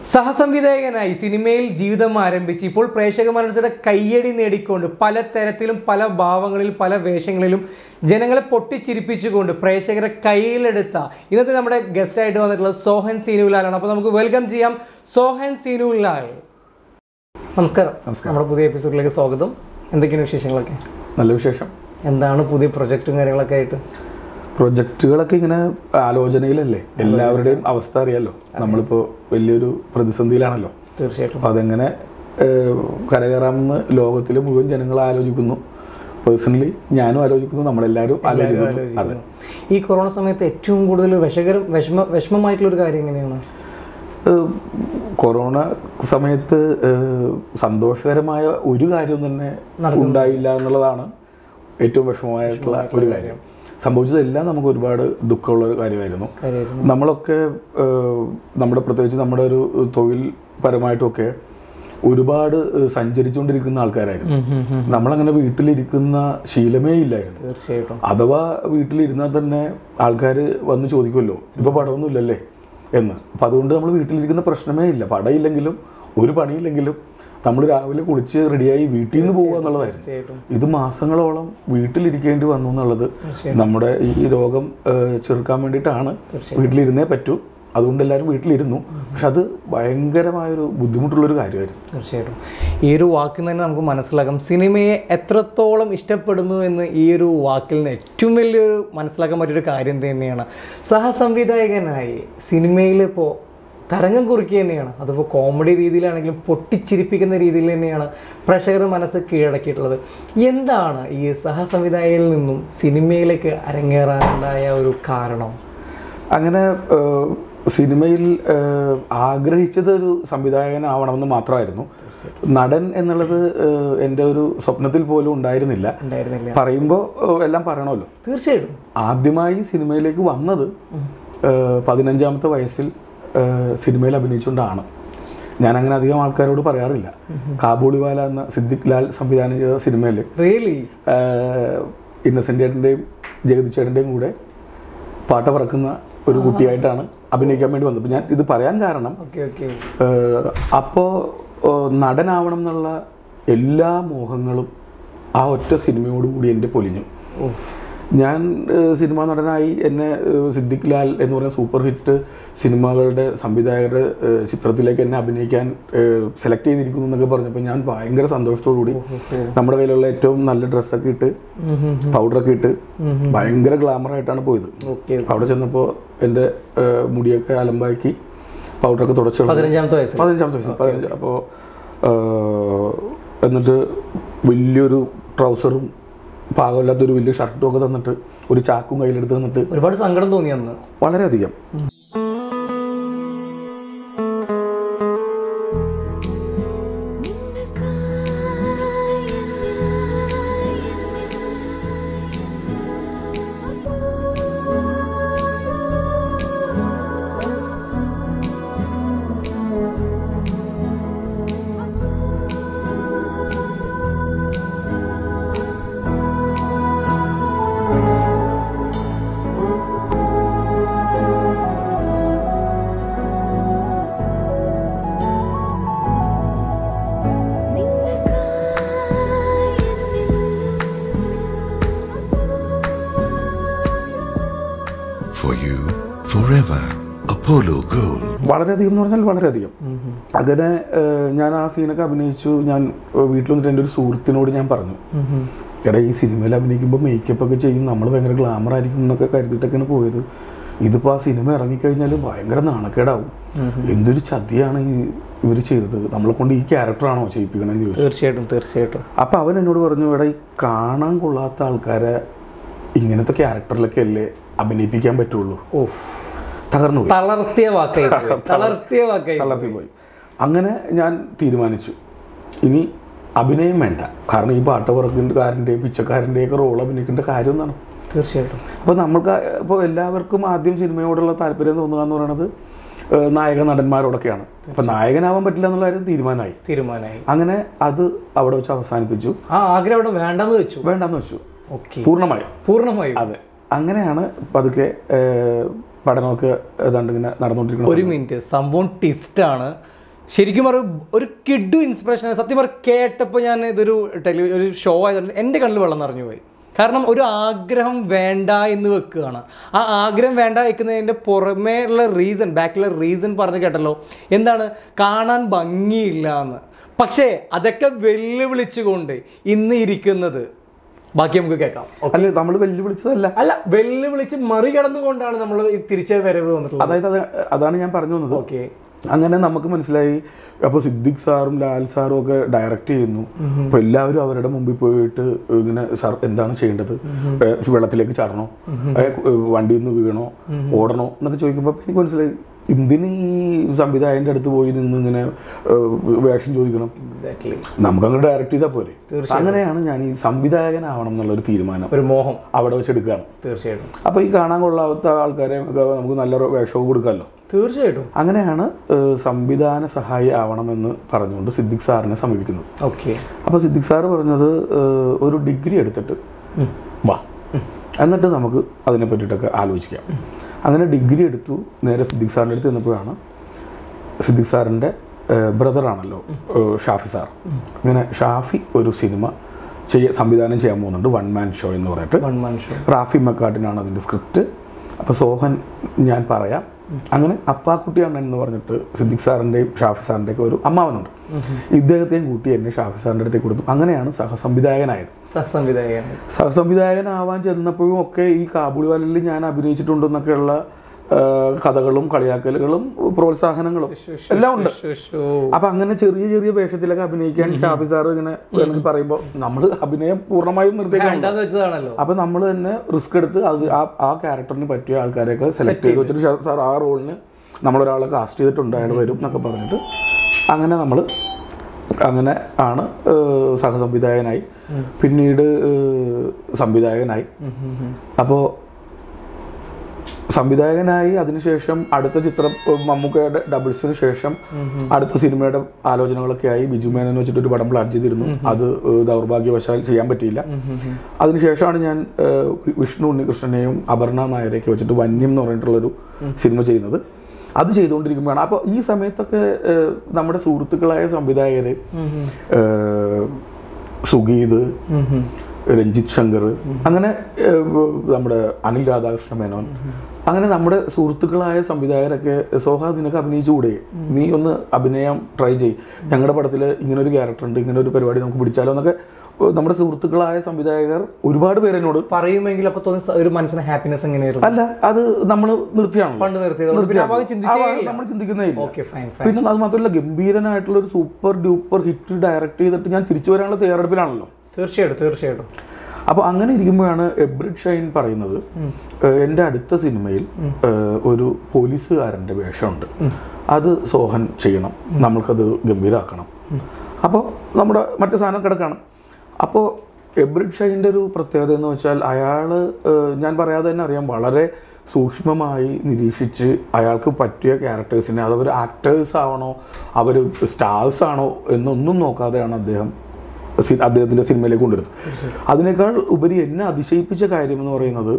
സഹസംവിധായകനായി സിനിമയിൽ ജീവിതം ആരംഭിച്ച് ഇപ്പോൾ പ്രേക്ഷക മനസ്സിന്റെ കയ്യടി നേടിക്കൊണ്ട് പല തരത്തിലും പല ഭാവങ്ങളിൽ പല വേഷങ്ങളിലും ജനങ്ങളെ പൊട്ടിച്ചിരിപ്പിച്ചുകൊണ്ട് പ്രേക്ഷകരെ കയ്യിലെടുത്ത ഇന്നത്തെ നമ്മുടെ ഗസ്റ്റായിട്ട് വന്നിട്ടുള്ളത് സോഹൻ സീനുലാലാണ്. അപ്പോൾ നമുക്ക് വെൽക്കം ചെയ്യാം സോഹൻ സീനുലാൽ. നമസ്കാരം. നമ്മുടെ പുതിയ എപ്പിസോഡിലേക്ക് സ്വാഗതം. എന്തൊക്കെയാണ് വിശേഷങ്ങളൊക്കെ? നല്ല വിശേഷം. എന്താണ് പുതിയ പ്രൊജക്റ്റും കാര്യങ്ങളൊക്കെ ആയിട്ട്? പ്രൊജക്റ്റുകളൊക്കെ ഇങ്ങനെ ആലോചനയിലല്ലേ. എല്ലാവരുടെയും അവസ്ഥ അറിയാമല്ലോ. നമ്മളിപ്പോൾ വലിയൊരു പ്രതിസന്ധിയിലാണല്ലോ. തീർച്ചയായിട്ടും. അപ്പോൾ അതെങ്ങനെ കരകയറാമെന്ന് ലോകത്തിലെ മുഴുവൻ ജനങ്ങൾ ആലോചിക്കുന്നു. പേഴ്സണലി ഞാനും ആലോചിക്കുന്നു, നമ്മളെല്ലാവരും ആലോചിക്കുന്നു. അതെ, ഈ കൊറോണ സമയത്ത് ഏറ്റവും കൂടുതൽ വിഷമമായിട്ടുള്ളൊരു കാര്യം എങ്ങനെയാണ്? കൊറോണ സമയത്ത് സന്തോഷകരമായ ഒരു കാര്യം തന്നെ ഉണ്ടായില്ല എന്നുള്ളതാണ് ഏറ്റവും വിഷമമായിട്ടുള്ള ഒരു കാര്യം. സംഭവിച്ചതെല്ലാം നമുക്ക് ഒരുപാട് ദുഃഖമുള്ള ഒരു കാര്യമായിരുന്നു. നമ്മളൊക്കെ പ്രത്യേകിച്ച് നമ്മുടെ ഒരു തൊഴിൽ പരമായിട്ടൊക്കെ ഒരുപാട് സഞ്ചരിച്ചുകൊണ്ടിരിക്കുന്ന ആൾക്കാരായിരുന്നു. നമ്മളങ്ങനെ വീട്ടിലിരിക്കുന്ന ശീലമേ ഇല്ലായിരുന്നു. തീർച്ചയായിട്ടും. അഥവാ വീട്ടിലിരുന്നാൽ തന്നെ ആൾക്കാർ വന്ന് ചോദിക്കുമല്ലോ, ഇപ്പൊ പടമൊന്നും ഇല്ലല്ലേ എന്ന്. അപ്പം അതുകൊണ്ട് നമ്മൾ വീട്ടിലിരിക്കുന്ന പ്രശ്നമേ ഇല്ല. പടയില്ലെങ്കിലും ഒരു പണിയില്ലെങ്കിലും നമ്മൾ രാവിലെ കുളിച്ച് റെഡിയായി വീട്ടിൽ നിന്ന് പോകുക എന്നുള്ളതായിരുന്നു. ഇത് മാസങ്ങളോളം വീട്ടിലിരിക്കേണ്ടി വന്നു എന്നുള്ളത് നമ്മുടെ ഈ രോഗം ചെറുക്കാൻ വേണ്ടിയിട്ടാണ്. വീട്ടിലിരുന്നേ പറ്റൂ, അതുകൊണ്ട് എല്ലാവരും വീട്ടിലിരുന്നു. പക്ഷെ അത് ഭയങ്കരമായൊരു ബുദ്ധിമുട്ടുള്ളൊരു കാര്യമായിരുന്നു. തീർച്ചയായിട്ടും. ഈ ഒരു വാക്കിൽ തന്നെ നമുക്ക് മനസ്സിലാക്കാം സിനിമയെ എത്രത്തോളം ഇഷ്ടപ്പെടുന്നു എന്ന്. ഈ ഒരു വാക്കിൽ നിന്ന് ഏറ്റവും വലിയൊരു മനസ്സിലാക്കാൻ പറ്റിയൊരു കാര്യം തന്നെയാണ്. സഹസംവിധായകനായി സിനിമയിൽ ഇപ്പോൾ തരംഗം കുറിക്കുക തന്നെയാണ്. അതിപ്പോൾ കോമഡി രീതിയിലാണെങ്കിലും പൊട്ടിച്ചിരിപ്പിക്കുന്ന രീതിയിൽ തന്നെയാണ് പ്രേക്ഷകരുടെ മനസ്സ് കീഴടക്കിയിട്ടുള്ളത്. എന്താണ് ഈ സഹസംവിധായകനിൽ നിന്നും സിനിമയിലേക്ക് അരങ്ങേറാനുണ്ടായ ഒരു കാരണം? അങ്ങനെ സിനിമയിൽ ആഗ്രഹിച്ചത് ഒരു സംവിധായകനാവണമെന്ന് മാത്രമായിരുന്നു. നടൻ എന്നുള്ളത് എൻ്റെ ഒരു സ്വപ്നത്തിൽ പോലും ഉണ്ടായിരുന്നില്ല. പറയുമ്പോൾ എല്ലാം പറയണമല്ലോ. തീർച്ചയായിട്ടും. ആദ്യമായി സിനിമയിലേക്ക് വന്നത് 15-ാമത്തെ വയസ്സിൽ സിനിമയിൽ അഭിനയിച്ചുകൊണ്ടാണ്. ഞാനങ്ങനെ അധികം ആൾക്കാരോട് പറയാറില്ല. കാബൂളിവാല എന്ന സിദ്ദിഖ് ലാൽ സംവിധാനം ചെയ്ത സിനിമയിൽ ഇന്നസെൻ്റ് ചേട്ടൻ്റെയും ജഗതി ചേട്ടൻ്റെയും കൂടെ പാട്ട പറക്കുന്ന ഒരു കുട്ടിയായിട്ടാണ് അഭിനയിക്കാൻ വേണ്ടി വന്നത്. ഞാൻ ഇത് പറയാൻ കാരണം, അപ്പോൾ നടനാവണം എന്നുള്ള എല്ലാ മോഹങ്ങളും ആ ഒറ്റ സിനിമയോടുകൂടി എൻ്റെ പൊലിഞ്ഞു. ഞാൻ സിനിമാ നടനായി എന്നെ സിദ്ദിഖ് ലാൽ എന്ന് പറയുന്ന സൂപ്പർ ഹിറ്റ് സിനിമകളുടെ സംവിധായകരുടെ ചിത്രത്തിലേക്ക് എന്നെ അഭിനയിക്കാൻ സെലക്ട് ചെയ്തിരിക്കുന്നു എന്നൊക്കെ പറഞ്ഞപ്പോൾ ഞാൻ ഭയങ്കര സന്തോഷത്തോടു കൂടി നമ്മുടെ കയ്യിലുള്ള ഏറ്റവും നല്ല ഡ്രസ്സൊക്കെ ഇട്ട് പൗഡറൊക്കെ ഇട്ട് ഭയങ്കര ഗ്ലാമറായിട്ടാണ് പോയത്. അവിടെ ചെന്നപ്പോൾ എൻ്റെ മുടിയൊക്കെ അലമ്പാക്കി പൗഡറൊക്കെ തുടച്ചു. 15-ാമത്തെ വയസ്സ്. അപ്പോൾ എന്നിട്ട് വലിയൊരു ട്രൗസറും പാകമില്ലാത്തൊരു വലിയ ഷർട്ടും ഒക്കെ തന്നിട്ട് ഒരു ചാക്കും കയ്യിലെടുത്ത് തന്നിട്ട് ഒരുപാട് സങ്കടം തോന്നി അന്ന്. വളരെയധികം. വളരെയധികം എന്ന് പറഞ്ഞാൽ വളരെയധികം. അങ്ങനെ ഞാൻ ആ സീനൊക്കെ അഭിനയിച്ചു. ഞാൻ വീട്ടിൽ വന്നിട്ട് എൻ്റെ ഒരു സുഹൃത്തിനോട് ഞാൻ പറഞ്ഞു, എടാ ഈ സിനിമയിൽ അഭിനയിക്കുമ്പോൾ മേക്കപ്പ് ഒക്കെ ചെയ്യും, നമ്മൾ ഭയങ്കര ഗ്ലാമർ ആയിരിക്കും എന്നൊക്കെ കരുതിയിട്ടൊക്കെയാണ് പോയത്. ഇതിപ്പോൾ ആ സിനിമ ഇറങ്ങിക്കഴിഞ്ഞാൽ ഭയങ്കര നാണക്കേടാവും. എന്തൊരു ചതിയാണ് ഇവർ ചെയ്തത്, നമ്മളെ കൊണ്ട് ഈ ക്യാരക്ടറാണോ ചെയ്യിപ്പിക്കണമെന്ന് ചോദിച്ചു. തീർച്ചയായിട്ടും. അപ്പം അവൻ എന്നോട് പറഞ്ഞു, എടാ ഈ കാണാൻ കൊള്ളാത്ത ആൾക്കാരെ ഇങ്ങനത്തെ ക്യാരക്ടറിലൊക്കെ അല്ലേ അഭിനയിപ്പിക്കാൻ പറ്റുള്ളൂ. തളർത്തിയ പോയി. അങ്ങനെ ഞാൻ തീരുമാനിച്ചു, ഇനി അഭിനയം വേണ്ട. കാരണം ഈ പാട്ട് പറക്കാരൻ്റെയും പിച്ചക്കാരൻ്റെയും ഒക്കെ റോൾ അഭിനയിക്കേണ്ട കാര്യം എന്നാണ്. തീർച്ചയായിട്ടും. അപ്പോൾ ഇപ്പോൾ എല്ലാവർക്കും ആദ്യം സിനിമയോടുള്ള താല്പര്യം തോന്നുക എന്ന് പറയുന്നത് നായക നടന്മാരോടൊക്കെയാണ്. അപ്പം നായകനാവാൻ പറ്റില്ല എന്നുള്ള കാര്യം തീരുമാനമായി. അങ്ങനെ അത് അവിടെ വെച്ച് അവസാനിപ്പിച്ചു. ആഗ്രഹം വേണ്ടെന്ന് വെച്ചു. പൂർണ്ണമായും. അതെ, അങ്ങനെയാണ് പതുക്കെ പഠനമൊക്കെ ഏതാണ്ട് ഇങ്ങനെ നടന്നുകൊണ്ടിരിക്കണം. ഒരു മിനിറ്റ്, സംഭവം ട്വിസ്റ്റാണ് ശരിക്കും ഒരു കിഡു ഇൻസ്പിറേഷൻ. സത്യം കേട്ടപ്പോൾ ഞാൻ ഇതൊരു ഒരു ഷോ ആയതുകൊണ്ട് എൻ്റെ കണ്ണിൽ വെള്ളം നിറഞ്ഞു പോയി. കാരണം ഒരു ആഗ്രഹം വേണ്ട എന്ന് വെക്കുകയാണ്. ആ ആഗ്രഹം വേണ്ട വെക്കുന്നതിൻ്റെ പുറമേ ഉള്ള റീസൺ, ബാക്കിലുള്ള റീസൺ പറഞ്ഞ് കേട്ടല്ലോ, എന്താണ് കാണാൻ ഭംഗിയില്ല എന്ന്. പക്ഷേ അതൊക്കെ വെല്ലുവിളിച്ചുകൊണ്ട് ഇന്ന് ഇരിക്കുന്നത് ബാക്കി നമുക്ക് കേൾക്കാം. അല്ല, നമ്മൾ വെല്ലുവിളിച്ചതല്ല, അല്ല വെല്ലുവിളിച്ച് മറികടന്നുകൊണ്ടാണ് നമ്മൾ തിരിച്ചു വരവ് വന്നിട്ടുള്ളത്. അതായത് അതാണ് ഞാൻ പറഞ്ഞു വന്നത്. ഓക്കെ, അങ്ങനെ നമുക്ക് മനസ്സിലായി. അപ്പോൾ സിദ്ദിഖ് സാറും ലാൽ സാറും ഒക്കെ ഡയറക്റ്റ് ചെയ്യുന്നു. അപ്പോൾ എല്ലാവരും അവരുടെ മുമ്പിൽ പോയിട്ട് ഇങ്ങനെ സാർ എന്താണ് ചെയ്യേണ്ടത്, വെള്ളത്തിലേക്ക് ചാടണോ, വണ്ടിയിൽ നിന്ന് വീണോ, ഓടണോ എന്നൊക്കെ ചോദിക്കുമ്പോൾ എനിക്ക് മനസ്സിലായി എന്തിന് ഈ സംവിധായകന്റെ അടുത്ത് പോയി നിന്ന് ഇങ്ങനെ വേഷം ചോദിക്കണം, നമുക്കങ്ങനെ ഡയറക്റ്റ് ചെയ്താൽ പോരെ. അങ്ങനെയാണ് ഞാൻ ഈ സംവിധായകനാവണം എന്നുള്ളൊരു തീരുമാനം, ഒരു മോഹം അവിടെ വെച്ചെടുക്കുകയാണ്. തീർച്ചയായിട്ടും. അപ്പോൾ ഈ കാണാൻ കൊള്ളാത്ത ആൾക്കാരെ നമുക്ക് നല്ല വേഷവും കൊടുക്കാമല്ലോ. തീർച്ചയായിട്ടും. അങ്ങനെയാണ് സംവിധാന സഹായി ആവണമെന്ന് പറഞ്ഞുകൊണ്ട് സിദ്ദിഖ് സാറിനെ സമീപിക്കുന്നത്. ഓക്കെ. അപ്പോൾ സിദ്ദിഖ് സാറ് പറഞ്ഞത് ഒരു ഡിഗ്രി എടുത്തിട്ട് വാ, എന്നിട്ട് നമുക്ക് അതിനെ പറ്റിയിട്ടൊക്കെ ആലോചിക്കാം. അങ്ങനെ ഡിഗ്രി എടുത്തു. നേരെ സിദ്ദിഖ് സാറിൻ്റെ അടുത്ത് ചെന്നപ്പോഴാണ് സിദ്ദിഖ് സാറിൻ്റെ ബ്രദറാണല്ലോ ഷാഫി സാർ. ഇങ്ങനെ ഷാഫി ഒരു സിനിമ സംവിധാനം ചെയ്യാൻ പോകുന്നുണ്ട്, 1 man ഷോ എന്ന് പറഞ്ഞിട്ട്. റാഫി മക്കാട്ടിനാണ് അതിൻ്റെ സ്ക്രിപ്റ്റ്. അപ്പോൾ സോഹൻ ഞാൻ പറയാം. അങ്ങനെ അപ്പാക്കുട്ടിയാണ് എന്ന് പറഞ്ഞിട്ട് സിദ്ദിഖ് സാറിൻ്റെയും ഷാഫി സാറിൻ്റെയൊക്കെ ഒരു അമ്മാവനുണ്ട്. ഇദ്ദേഹത്തെയും കൂട്ടി എന്നെ ഷാഫി സാറിൻ്റെ അടുത്തേക്ക് കൊടുത്തു. അങ്ങനെയാണ് സഹസംവിധായകനായത്. സഹസംവിധായകനാവാൻ ചെന്നപ്പോഴും ഒക്കെ ഈ കാബൂളിവാലിൽ ഞാൻ അഭിനയിച്ചിട്ടുണ്ടെന്നൊക്കെയുള്ള കഥകളും കളിയാക്കലുകളും പ്രോത്സാഹനങ്ങളും എല്ലാം ഉണ്ട്. അപ്പൊ അങ്ങനെ ചെറിയ ചെറിയ വേഷത്തിലൊക്കെ അഭിനയിക്കാൻ ഷാഫി സാർ ഇങ്ങനെ പറയുമ്പോൾ നമ്മൾ അഭിനയം പൂർണ്ണമായും നിർത്തിയേക്കാണല്ലോ. അപ്പൊ നമ്മൾ തന്നെ റിസ്ക് എടുത്ത് അത് ആ ക്യാരക്ടറിന് പറ്റിയ ആൾക്കാരെയൊക്കെ സെലക്ട് ചെയ്ത് വെച്ചിട്ട് സാർ ആ റോളിന് നമ്മളൊരാളെ കാസ്റ്റ് ചെയ്തിട്ടുണ്ട്, അയാൾ വരും എന്നൊക്കെ പറഞ്ഞിട്ട് അങ്ങനെ ആണ് സഹസംവിധായകനായി, പിന്നീട് സംവിധായകനായി. അപ്പോൾ സംവിധായകനായി അതിനുശേഷം അടുത്ത ചിത്രം മമ്മൂക്കയുടെ ഡബിൾസിന് ശേഷം അടുത്ത സിനിമയുടെ ആലോചനകളൊക്കെ ആയി. ബിജു മേനോൻ വെച്ചിട്ടൊരു പടം പ്ലാൻ ചെയ്തിരുന്നു, അത് ദൗർഭാഗ്യവശാൽ ചെയ്യാൻ പറ്റിയില്ല. അതിനുശേഷമാണ് ഞാൻ വിഷ്ണു ഉണ്ണികൃഷ്ണനെയും അപർണ നായരെയൊക്കെ വെച്ചിട്ട് വന്യം എന്ന് പറഞ്ഞിട്ടുള്ളൊരു സിനിമ ചെയ്യുന്നത്. അത് ചെയ്തുകൊണ്ടിരിക്കുമ്പോഴാണ് അപ്പോൾ ഈ സമയത്തൊക്കെ നമ്മുടെ സുഹൃത്തുക്കളായ സംവിധായകര് സുഗീത്, രഞ്ജിത്ത് ശങ്കർ, അങ്ങനെ നമ്മുടെ അനിൽ രാധാകൃഷ്ണ മേനോൻ, അങ്ങനെ നമ്മുടെ സുഹൃത്തുക്കളായ സംവിധായകരൊക്കെ സോഹാ നിനക്ക് അഭിനയിച്ചുകൂടെ, നീ ഒന്ന് അഭിനയം ട്രൈ ചെയ്യ്, ഞങ്ങളുടെ പടത്തിൽ ഇങ്ങനൊരു ക്യാരക്ടർ ഉണ്ട്, ഇങ്ങനെ ഒരു പരിപാടി നമുക്ക് പിടിച്ചാലോ എന്നൊക്കെ നമ്മുടെ സുഹൃത്തുക്കളായ സംവിധായകർ ഒരുപാട് പേര് എന്നോട് പറയുമെങ്കിൽ അപ്പോൾ തോന്നി ഒരു മനസ്സിന് ഹാപ്പിനെസ് എങ്ങനെയായിരുന്നു. അല്ല, അത് നമ്മൾ നിർത്തിയാണോ, നമ്മൾ ചിന്തിക്കുന്നേ ഇല്ല. പിന്നെ അത് മാത്രമല്ല, ഗംഭീരനായിട്ടുള്ള ഒരു സൂപ്പർ ഡ്യൂപ്പർ ഹിറ്റ് ഡയറക്ട് ചെയ്തിട്ട് ഞാൻ തിരിച്ചു വരാനുള്ള തയ്യാറെടുപ്പിലാണല്ലോ. തീർച്ചയായിട്ടും. അപ്പോൾ അങ്ങനെ ഇരിക്കുമ്പോഴാണ് എബ്രിഡ് ഷൈൻ പറയുന്നത്, എൻ്റെ അടുത്ത സിനിമയിൽ ഒരു പോലീസുകാരൻ്റെ വേഷമുണ്ട്, അത് സോഹൻ ചെയ്യണം, നമ്മൾക്കത് ഗംഭീരമാക്കണം. അപ്പോൾ നമ്മുടെ മറ്റു സാധനം കിടക്കണം. അപ്പോൾ എബ്രിഡ് ഷൈൻ്റെ ഒരു പ്രത്യേകത എന്ന് വെച്ചാൽ അയാൾ, ഞാൻ പറയാതെ തന്നെ അറിയാം, വളരെ സൂക്ഷ്മമായി നിരീക്ഷിച്ച് അയാൾക്ക് പറ്റിയ ക്യാരക്ടേഴ്സിനെ, അതവർ ആക്ടേഴ്സ് ആവണോ അവർ സ്റ്റാർസ് ആണോ എന്നൊന്നും നോക്കാതെയാണ് അദ്ദേഹത്തിൻ്റെ സിനിമയിലേക്ക് കൊണ്ടുവരുന്നത്. അതിനേക്കാൾ ഉപരി എന്നെ അതിശയിപ്പിച്ച കാര്യം എന്ന് പറയുന്നത്,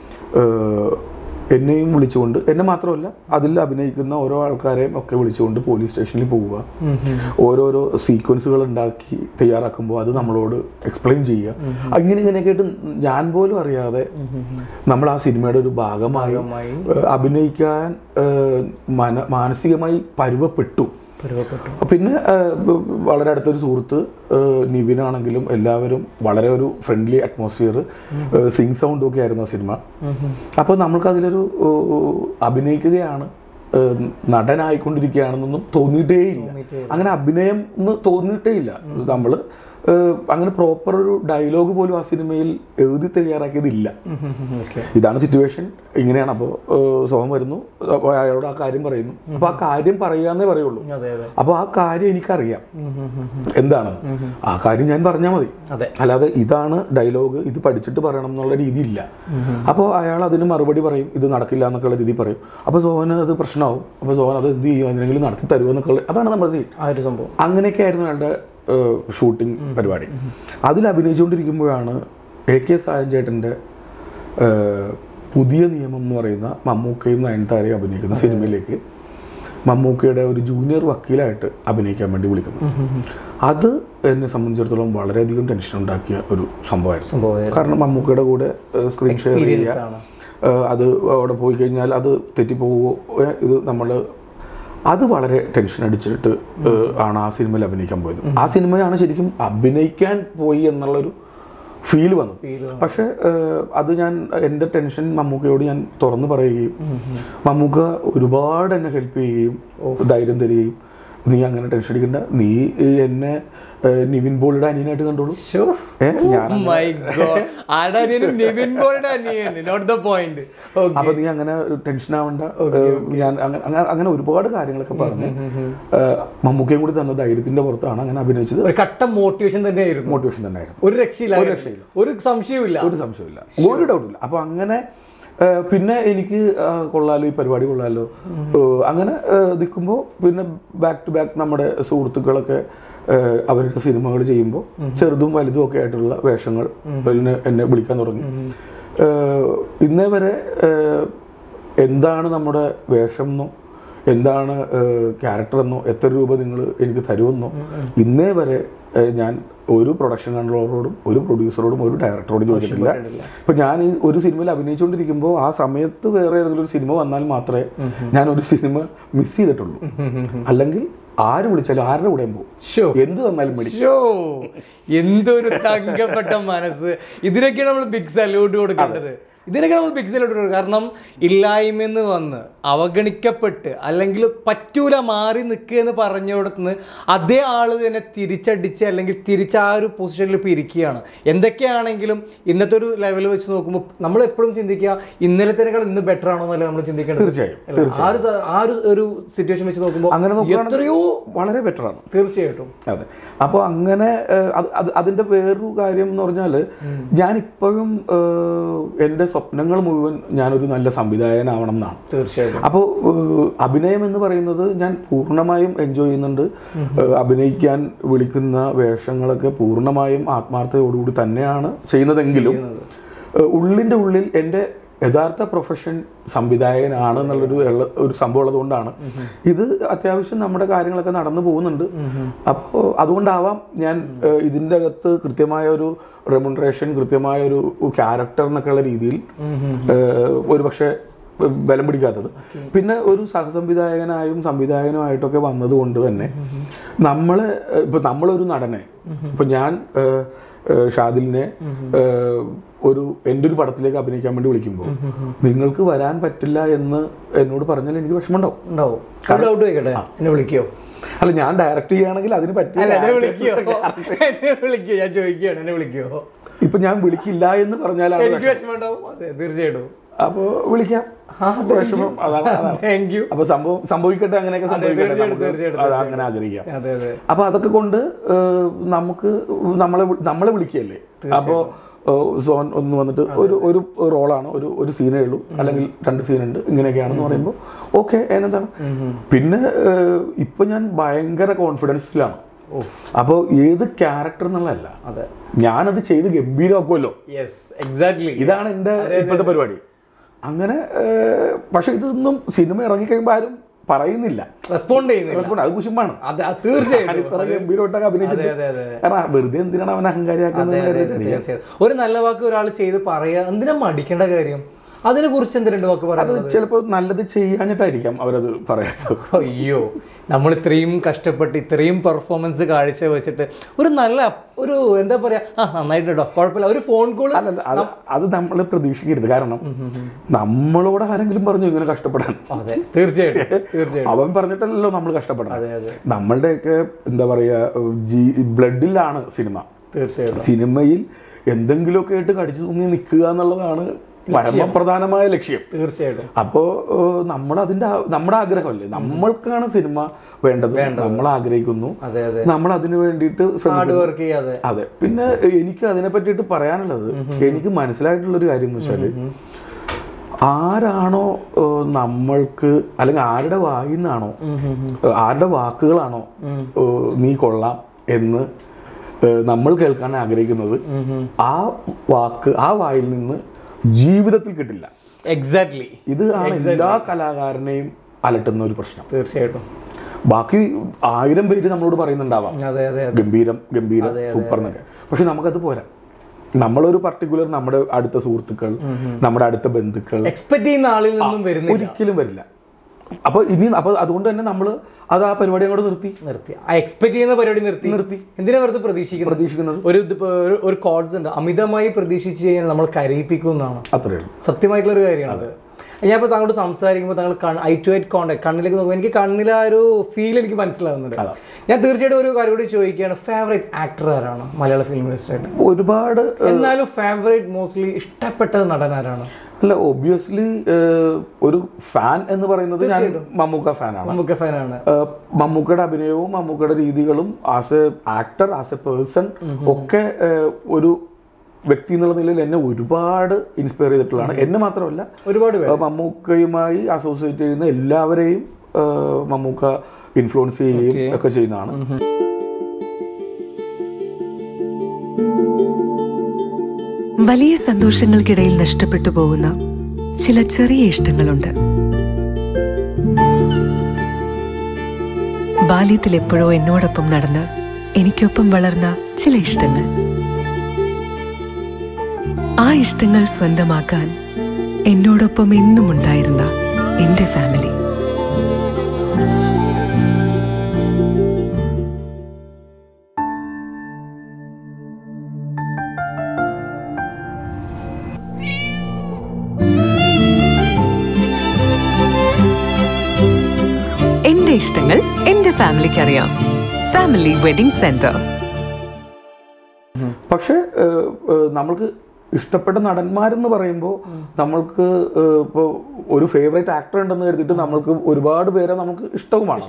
എന്നെയും വിളിച്ചുകൊണ്ട്, എന്നെ മാത്രമല്ല അതിൽ അഭിനയിക്കുന്ന ഓരോ ആൾക്കാരെയും ഒക്കെ വിളിച്ചുകൊണ്ട് പോലീസ് സ്റ്റേഷനിൽ പോവുക, ഓരോരോ സീക്വൻസുകൾ ഉണ്ടാക്കി തയ്യാറാക്കുമ്പോൾ അത് നമ്മളോട് എക്സ്പ്ലെയിൻ ചെയ്യുക. ഇങ്ങനെയൊക്കെ ആയിട്ട് ഞാൻ പോലും അറിയാതെ നമ്മൾ ആ സിനിമയുടെ ഒരു ഭാഗമായി അഭിനയിക്കാൻ മാനസികമായി പരുവപ്പെട്ടു. പിന്നെ വളരെ അടുത്തൊരു സുഹൃത്ത് നിവിനാണെങ്കിലും എല്ലാവരും വളരെ ഒരു ഫ്രണ്ട്ലി അറ്റ്മോസ്ഫിയർ, സിംഗ് സൗണ്ടും ഒക്കെ ആയിരുന്നു ആ സിനിമ. അപ്പോൾ നമ്മൾക്കതിലൊരു അഭിനയിക്കുകയാണ്, നടനായിക്കൊണ്ടിരിക്കുകയാണെന്നൊന്നും തോന്നിയിട്ടേ ഇല്ല. അങ്ങനെ അഭിനയം എന്ന് തോന്നിയിട്ടേ ഇല്ല. നമ്മൾ അങ്ങനെ പ്രോപ്പർ ഒരു ഡയലോഗ് പോലും ആ സിനിമയിൽ എഴുതി തയ്യാറാക്കിയതില്ല. ഇതാണ് സിറ്റുവേഷൻ, ഇങ്ങനെയാണ്. അപ്പോൾ സോഹൻ വരുന്നു, അപ്പോൾ അയാളോട് ആ കാര്യം പറയുന്നു. അപ്പോൾ ആ കാര്യം പറയാന്നേ പറയുള്ളൂ. അപ്പോൾ ആ കാര്യം എനിക്കറിയാം എന്താണ്, ആ കാര്യം ഞാൻ പറഞ്ഞാൽ മതി, അല്ലാതെ ഇതാണ് ഡയലോഗ്, ഇത് പഠിച്ചിട്ട് പറയണം എന്നുള്ള രീതി ഇല്ല. അപ്പോൾ അയാൾ അതിന് മറുപടി പറയും, ഇത് നടക്കില്ല എന്നൊക്കെയുള്ള രീതി പറയും. അപ്പോൾ സോഹന് അത് പ്രശ്നമാവും. അപ്പോൾ സോഹൻ അത് എന്ത് ചെയ്യും, എന്തെങ്കിലും നടത്തി തരുമോ എന്നൊക്കെ, അതാണ് നമ്മുടെ സീൻ. ആ ഒരു സംഭവം അങ്ങനെയൊക്കെ ആയിരുന്നു അയാളുടെ ഷൂട്ടിംഗ് പരിപാടി. അതിൽ അഭിനയിച്ചുകൊണ്ടിരിക്കുമ്പോഴാണ് AK സായൻ ചേട്ടൻ്റെ പുതിയ നിയമം എന്ന് പറയുന്ന മമ്മൂക്കയും നയൻതാരയും അഭിനയിക്കുന്ന സിനിമയിലേക്ക് മമ്മൂക്കയുടെ ഒരു ജൂനിയർ വക്കീലായിട്ട് അഭിനയിക്കാൻ വേണ്ടി വിളിക്കുന്നു. അത് എന്നെ സംബന്ധിച്ചിടത്തോളം വളരെയധികം ടെൻഷൻ ഉണ്ടാക്കിയ ഒരു സംഭവമായിരുന്നു. കാരണം മമ്മൂക്കയുടെ കൂടെ സ്ക്രീൻ ഷെയർ ചെയ്യുക, അത് അവിടെ പോയി കഴിഞ്ഞാൽ അത് തെറ്റിപ്പോവുകയോ ഇത് നമ്മൾ അത് വളരെ ടെൻഷൻ അടിച്ചിട്ട് ആണ് ആ സിനിമയിൽ അഭിനയിക്കാൻ പോയത്. ആ സിനിമയാണ് ശരിക്കും അഭിനയിക്കാൻ പോയി എന്നുള്ളൊരു ഫീൽ വന്നു. പക്ഷെ അത് ഞാൻ എൻ്റെ ടെൻഷൻ മമ്മൂക്കയോട് ഞാൻ തുറന്നു പറയുകയും മമ്മൂക്ക ഒരുപാട് എന്നെ ഹെൽപ്പ് ചെയ്യുകയും ധൈര്യം തരികയും നീ അങ്ങനെ ടെൻഷൻ അടിക്കണ്ട, നീ എന്നെ നിവിൻ പോളിയുടെ അനിയനായിട്ട് കണ്ടോളൂ. അപ്പൊ നീ അങ്ങനെ ടെൻഷൻ ആവണ്ട, ഞാൻ അങ്ങനെ ഒരുപാട് കാര്യങ്ങളൊക്കെ പറഞ്ഞ് മമ്മൂക്കയും കൂടി തന്ന ധൈര്യത്തിന്റെ പുറത്താണ് അങ്ങനെ അഭിനയിച്ചത്. കട്ട മോട്ടിവേഷൻ തന്നെയായിരുന്നു. ഒരു രക്ഷയില്ല, ഒരു സംശയമില്ല, ഒരു ഡൗട്ടില്ല. അപ്പൊ അങ്ങനെ പിന്നെ എനിക്ക് കൊള്ളാലോ, ഈ പരിപാടി കൊള്ളാലോ, അങ്ങനെ നിൽക്കുമ്പോൾ പിന്നെ ബാക്ക് ടു ബാക്ക് നമ്മുടെ സുഹൃത്തുക്കളൊക്കെ അവരുടെ സിനിമകൾ ചെയ്യുമ്പോൾ ചെറുതും വലുതും ഒക്കെ ആയിട്ടുള്ള വേഷങ്ങൾ എന്നെ വിളിക്കാൻ തുടങ്ങി. ഇന്നേ വരെ എന്താണ് നമ്മുടെ വേഷം എന്നോ എന്താണ് ക്യാരക്ടർ എന്നോ എത്ര രൂപ നിങ്ങൾ എനിക്ക് തരുമെന്നോ ഇന്നേ വരെ ഞാൻ ഒരു പ്രൊഡക്ഷൻ കൺട്രോളറോടും ഒരു പ്രൊഡ്യൂസറോടും ഒരു ഡയറക്ടറോടും ചോദിച്ചിട്ടില്ല. ഇപ്പൊ ഞാൻ ഈ ഒരു സിനിമയിൽ അഭിനയിച്ചുകൊണ്ടിരിക്കുമ്പോൾ ആ സമയത്ത് വേറെ ഏതെങ്കിലും ഒരു സിനിമ വന്നാൽ മാത്രമേ ഞാൻ ഒരു സിനിമ മിസ് ചെയ്തിട്ടുള്ളൂ. അല്ലെങ്കിൽ ആര് വിളിച്ചാലും ആരുടെ കൂടെയും പോകും, എന്ത് തന്നാലും എന്തൊരു തങ്കപ്പെട്ട മനസ്സ്. ഇതിനൊക്കെയാണ് നമ്മൾ ബിഗ് സല്യൂട്ട് കൊടുക്കേണ്ടത്. കാരണം ഇല്ലായ്മയെന്ന് വന്ന് അവഗണിക്കപ്പെട്ട് അല്ലെങ്കിൽ പറ്റൂല മാറി നിൽക്കുക എന്ന് പറഞ്ഞിടത്തുനിന്ന് അതേ ആള് തന്നെ തിരിച്ചടിച്ച് അല്ലെങ്കിൽ തിരിച്ച് ആ ഒരു പൊസിഷനിൽ ഇപ്പോൾ ഇരിക്കുകയാണ്. എന്തൊക്കെയാണെങ്കിലും ഇന്നത്തെ ഒരു ലെവൽ വെച്ച് നോക്കുമ്പോൾ നമ്മൾ എപ്പോഴും ചിന്തിക്കുക ഇന്നലത്തേക്കാൾ ഇന്ന് ബെറ്റർ ആണോ എന്നല്ല നമ്മൾ ചിന്തിക്കേണ്ടത്. തീർച്ചയായും ആ ഒരു സിറ്റുവേഷൻ വെച്ച് നോക്കുമ്പോൾ അങ്ങനെ എത്രയോ വളരെ ബെറ്റർ ആണ്. തീർച്ചയായിട്ടും. അതെ. അപ്പോൾ അങ്ങനെ അതിൻ്റെ വേറൊരു കാര്യം എന്ന് പറഞ്ഞാൽ ഞാനിപ്പോഴും എൻ്റെ സ്വപ്നങ്ങൾ മുഴുവൻ ഞാനൊരു നല്ല സംവിധായകനാവണം എന്നാണ്. തീർച്ചയായിട്ടും. അപ്പോൾ അഭിനയം എന്ന് പറയുന്നത് ഞാൻ പൂർണ്ണമായും എൻജോയ് ചെയ്യുന്നുണ്ട്. അഭിനയിക്കാൻ വിളിക്കുന്ന വേഷങ്ങളൊക്കെ പൂർണ്ണമായും ആത്മാർത്ഥതയോടുകൂടി തന്നെയാണ് ചെയ്യുന്നതെങ്കിലും ഉള്ളിൻ്റെ ഉള്ളിൽ എൻ്റെ യഥാർത്ഥ പ്രൊഫഷൻ സംവിധായകനാണ് എന്നുള്ളൊരു സംഭവം ഉള്ളതുകൊണ്ടാണ് ഇത് അത്യാവശ്യം നമ്മുടെ കാര്യങ്ങളൊക്കെ നടന്നു പോകുന്നുണ്ട്. അപ്പോൾ അതുകൊണ്ടാവാം ഞാൻ ഇതിൻ്റെ അകത്ത് കൃത്യമായ ഒരു റെമ്യൂണറേഷൻ, കൃത്യമായ ഒരു ക്യാരക്ടർ എന്നൊക്കെയുള്ള രീതിയിൽ ഒരു പക്ഷേ ബലം പിടിക്കാത്തത്. പിന്നെ ഒരു സഹസംവിധായകനായും സംവിധായകനുമായിട്ടൊക്കെ വന്നതുകൊണ്ട് തന്നെ നമ്മളൊരു നടനെ, ഇപ്പൊ ഞാൻ ഷാദിലിനെ എൻ്റെ ഒരു പടത്തിലേക്ക് അഭിനയിക്കാൻ വേണ്ടി വിളിക്കുമ്പോൾ നിങ്ങൾക്ക് വരാൻ പറ്റില്ല എന്ന് എന്നോട് പറഞ്ഞാൽ എനിക്ക് വിഷമമുണ്ടാവും. അല്ല, ഞാൻ ഡയറക്റ്റ് ചെയ്യുകയാണെങ്കിൽ അതിന് പറ്റില്ല. ഇപ്പൊ ഞാൻ വിളിക്കില്ല എന്ന് പറഞ്ഞാലാണ് തീർച്ചയായിട്ടും. അപ്പൊ വിളിക്കാം, വിഷമം അതാണ്. അപ്പൊ സംഭവിക്കട്ടെ, അങ്ങനെയൊക്കെ അങ്ങനെ ആഗ്രഹിക്കാം. അപ്പൊ അതൊക്കെ കൊണ്ട് നമുക്ക് നമ്മളെ വിളിക്കുകയല്ലേ. അപ്പോ സോൻ ഒന്ന് വന്നിട്ട് ഒരു റോളാണ്, ഒരു സീനേ ഉള്ളൂ, അല്ലെങ്കിൽ 2 സീനുണ്ട്, ഇങ്ങനെയൊക്കെയാണെന്ന് പറയുമ്പോൾ ഓക്കെ, അതിനെന്താണ്. പിന്നെ ഇപ്പൊ ഞാൻ ഭയങ്കര കോൺഫിഡൻസിലാണ്. അപ്പോൾ ഏത് ക്യാരക്ടർ എന്നുള്ളതല്ല, ഞാനത് ചെയ്ത് ഗംഭീരമാക്കുമല്ലോ. ഇതാണ് എൻ്റെ ഇപ്പോഴത്തെ പരിപാടി. അങ്ങനെ പക്ഷെ ഇതൊന്നും സിനിമ ഇറങ്ങിക്കഴിയുമ്പോൾ ആരും പറയുന്നില്ല, റെസ്പോണ്ട് ചെയ്യുന്നില്ല. അത് കുശുമ്പാണ്. ഗംഭീരമായിട്ടൊക്കെ അഭിനയിച്ചിട്ട് കാരണം വെറുതെ എന്തിനാണ് അവൻ അഹങ്കാരിയാക്കുന്നത്. ഒരു നല്ല വാക്ക് ഒരാൾ ചെയ്ത് പറയാ, എന്തിനാ മടിക്കേണ്ട കാര്യം? അതിനെ കുറിച്ച് എന്ത് 2 വാക്ക് പറയാം. അത് ചിലപ്പോൾ നല്ലത് ചെയ്യാഞ്ഞിട്ടായിരിക്കാം അവരത് പറയാത്തത്. അയ്യോ, നമ്മൾ ഇത്രയും കഷ്ടപ്പെട്ട് ഇത്രയും പെർഫോമൻസ് കാഴ്ച വെച്ചിട്ട് ഒരു എന്താ പറയാ, നന്നായിട്ടുണ്ടോ, കുഴപ്പമില്ല, ഒരു ഫോൺ കോൾ അത് നമ്മൾ പ്രതീക്ഷിക്കരുത്. കാരണം നമ്മളോട് ആരെങ്കിലും പറഞ്ഞു ഇങ്ങനെ കഷ്ടപ്പെടാൻ? തീർച്ചയായിട്ടും അവൻ പറഞ്ഞിട്ടല്ലോ നമ്മൾ കഷ്ടപ്പെടണം. നമ്മളുടെയൊക്കെ എന്താ പറയാ ബ്ലഡിലാണ് സിനിമ. തീർച്ചയായിട്ടും സിനിമയിൽ എന്തെങ്കിലുമൊക്കെ ആയിട്ട് കടിച്ചു തൂങ്ങി നിൽക്കുക എന്നുള്ളതാണ് പരമപ്രധാനമായ ലക്ഷ്യം. തീർച്ചയായിട്ടും. അപ്പോ നമ്മുടെ ആഗ്രഹമല്ലേ, നമ്മൾക്കാണ് സിനിമ വേണ്ടത്, നമ്മൾ ആഗ്രഹിക്കുന്നു, നമ്മൾ അതിനു വേണ്ടിയിട്ട് അതെ. പിന്നെ എനിക്ക് അതിനെ പറ്റിയിട്ട് പറയാനുള്ളത്, എനിക്ക് മനസ്സിലായിട്ടുള്ളൊരു കാര്യം എന്ന് വെച്ചാല് ആരാണോ നമ്മൾക്ക്, അല്ലെങ്കിൽ ആരുടെ വായിൽ നിന്നാണോ, ആരുടെ വാക്കുകളാണോ നീ കൊള്ളാം എന്ന് നമ്മൾ കേൾക്കാൻ ആഗ്രഹിക്കുന്നത്, ആ വാക്ക് ആ വായിൽ നിന്ന് ജീവിതത്തിൽ കിട്ടില്ല. എക്സാക്ട്ലി ഇത് ആണ് എല്ലാ കലാകാരനെയും അലട്ടുന്ന ഒരു പ്രശ്നം. തീർച്ചയായിട്ടും. ബാക്കി 1000 പേര് നമ്മളോട് പറയുന്നുണ്ടാവാം ഗംഭീരം ഗംഭീരം സൂപ്പർ എന്നൊക്കെ, പക്ഷെ നമുക്കത് പോരാ. നമ്മളൊരു പർട്ടിക്കുലർ നമ്മുടെ അടുത്ത സുഹൃത്തുക്കൾ, നമ്മുടെ അടുത്ത ബന്ധുക്കൾ എക്സ്പെക്ട് ചെയ്യുന്ന ആളിൽ നിന്നും ഒരിക്കലും വരില്ല. അപ്പൊ അതുകൊണ്ട് തന്നെ നമ്മൾ അത് ആ പരിപാടി അങ്ങോട്ട് നിർത്തി എക്സ്പെക്ട് ചെയ്യുന്ന പരിപാടി നിർത്തി എന്തിനാ വെറുതെ പ്രതീക്ഷിക്കുന്നത്? ഒരു കോഡ്സ് ഉണ്ട്, അമിതമായി പ്രതീക്ഷിച്ച് കഴിഞ്ഞാൽ നമ്മൾ കരയിപ്പിക്കുന്നതാണ്. അത്രയേ ഉള്ളൂ, സത്യമായിട്ടുള്ള ഒരു കാര്യമാണ് അത്. ഞാൻ ഇപ്പോൾ താങ്കളോട് സംസാരിക്കുമ്പോൾ താങ്കൾ ഐ ടു ഐ കോണ്ടാക്ട്, കണ്ണിലേക്ക് നോക്കുമ്പോൾ എനിക്ക് കണ്ണിലെ ആ ഒരു ഫീൽ എനിക്ക് മനസ്സിലാവുന്നുണ്ട്. ഞാൻ തീർച്ചയായിട്ടും ഒരു കാര്യം കൂടി ചോദിക്കുകയാണ്, ഫേവറേറ്റ് ആക്ടർ ആരാണ് മലയാള ഫിലിം ഇൻഡസ്ട്രിയായിട്ട്? ഒരുപാട്. എന്നാലും ഫേവറേറ്റ് മോസ്റ്റ്ലി ഇഷ്ടപ്പെട്ട നടൻ ആരാണ്? അല്ല, ഒബ്വിയസ്ലി ഒരു ഫാൻ എന്ന് പറയുന്നത് ഞാൻ മമ്മൂക്ക ഫാനാണ്. മമ്മൂക്കയുടെ അഭിനയവും മമ്മൂക്കയുടെ രീതികളും as a actor, as a person ഒക്കെ ഒരു വ്യക്തി എന്നുള്ള നിലയിൽ എന്നെ ഒരുപാട് ഇൻസ്പയർ ചെയ്തിട്ടുള്ളതാണ്. എന്നെ മാത്രമല്ല, ഒരുപാട് മമ്മൂക്കയുമായി അസോസിയേറ്റ് ചെയ്യുന്ന എല്ലാവരെയും മമ്മൂക്ക ഇൻഫ്ലുവൻസ് ചെയ്യുകയും ഒക്കെ ചെയ്യുന്നതാണ്. വലിയ സന്തോഷങ്ങൾക്കിടയിൽ നഷ്ടപ്പെട്ടു പോകുന്ന ചില ചെറിയ ഇഷ്ടങ്ങളുണ്ട്. ബാല്യത്തിൽ എപ്പോഴോ എന്നോടൊപ്പം നടന്ന് എനിക്കൊപ്പം വളർന്ന ചില ഇഷ്ടങ്ങൾ. ആ ഇഷ്ടങ്ങൾ സ്വന്തമാക്കാൻ എന്നോടൊപ്പം എന്നും ഉണ്ടായിരുന്ന എന്റെ ഫാമിലി. എന്റെ ഇഷ്ടങ്ങൾ എന്റെ ഫാമിലിക്ക് അറിയാം. Family wedding centre. പക്ഷെ നമ്മൾക്ക് ഇഷ്ടപ്പെട്ട നടന്മാരെന്ന് പറയുമ്പോൾ നമ്മൾക്ക് ഇപ്പോൾ ഒരു ഫേവറേറ്റ് ആക്ടർ ഉണ്ടെന്ന് കരുതിയിട്ട് നമ്മൾക്ക് ഒരുപാട് പേരെ നമുക്ക് ഇഷ്ടവുമാണ്.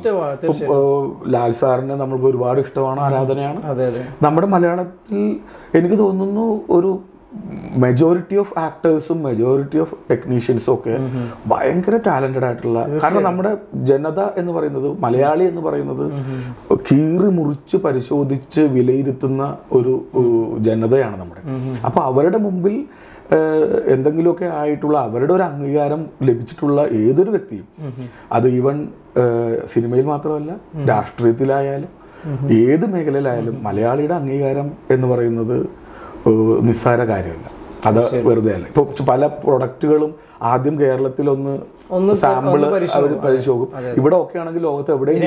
ലാൽ സാറിനെ നമ്മൾക്ക് ഒരുപാട് ഇഷ്ടമാണ്, ആരാധനയാണ്. നമ്മുടെ മലയാളത്തിൽ എനിക്ക് തോന്നുന്നു ഒരു മെജോറിറ്റി ഓഫ് ആക്ടേഴ്സും മെജോറിറ്റി ഓഫ് ടെക്നീഷ്യൻസും ഒക്കെ ഭയങ്കര ടാലന്റഡ് ആയിട്ടുള്ള, കാരണം നമ്മുടെ ജനത എന്ന് പറയുന്നത്, മലയാളി എന്ന് പറയുന്നത് കീറി മുറിച്ച് പരിശോധിച്ച് വിലയിരുത്തുന്ന ഒരു ജനതയാണ് നമ്മുടെ. അപ്പൊ അവരുടെ മുമ്പിൽ എന്തെങ്കിലുമൊക്കെ ആയിട്ടുള്ള അവരുടെ ഒരു അംഗീകാരം ലഭിച്ചിട്ടുള്ള ഏതൊരു വ്യക്തിയും, അത് ഈവൻ സിനിമയിൽ മാത്രമല്ല രാഷ്ട്രീയത്തിലായാലും ഏത് മേഖലയിലായാലും മലയാളിയുടെ അംഗീകാരം എന്ന് പറയുന്നത് നിസ്സാര കാര്യമല്ല. അത് വെറുതെ അല്ല. ഇപ്പൊ പല പ്രൊഡക്റ്റുകളും ആദ്യം കേരളത്തിൽ ഒന്ന് സാമ്പിള് അവർ പരിശോധിക്കും. ഇവിടെ ഒക്കെ ആണെങ്കിൽ ലോകത്ത് എവിടെയും.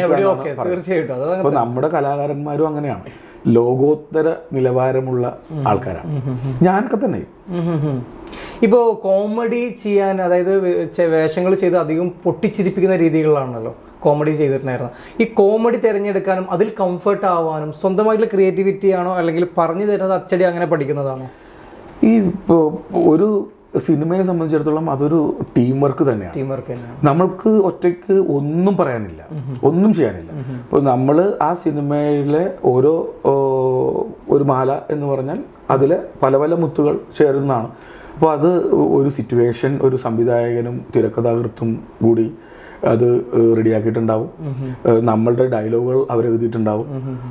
അപ്പൊ നമ്മുടെ കലാകാരന്മാരും അങ്ങനെയാണ്, ലോകോത്തര നിലവാരമുള്ള ആൾക്കാരാണ്. ഞാനൊക്കെ തന്നെ. ഇപ്പോൾ കോമഡി ചെയ്യാൻ, അതായത് വേഷങ്ങൾ ചെയ്ത് അധികം പൊട്ടിച്ചിരിപ്പിക്കുന്ന രീതികളാണല്ലോ കോമഡി ചെയ്തിട്ടുണ്ടായിരുന്നു. ഈ കോമഡി തിരഞ്ഞെടുക്കാനും അതിൽ കംഫർട്ട് ആവാനും സ്വന്തമായിട്ടുള്ള ക്രിയേറ്റിവിറ്റി ആണോ, അല്ലെങ്കിൽ പറഞ്ഞു തരുന്നത് അച്ചടി അങ്ങനെ പഠിക്കുന്നതാണോ? ഈ ഒരു സിനിമയെ സംബന്ധിച്ചിടത്തോളം അതൊരു ടീം വർക്ക് തന്നെയാണ്. നമ്മൾക്ക് ഒറ്റയ്ക്ക് ഒന്നും പറയാനില്ല, ഒന്നും ചെയ്യാനില്ല. ഇപ്പോൾ നമ്മൾ ആ സിനിമയിലെ ഓരോ ഒരു മാല എന്ന് പറഞ്ഞാൽ അതിലെ പല പല മുത്തുകൾ ചേരുന്നതാണ്. അപ്പോൾ അത് ഒരു സിറ്റുവേഷൻ ഒരു സംവിധായകനും തിരക്കഥാകൃത്തും കൂടി അത് റെഡിയാക്കിയിട്ടുണ്ടാവും. നമ്മളുടെ ഡയലോഗുകൾ അവരെഴുതിയിട്ടുണ്ടാവും.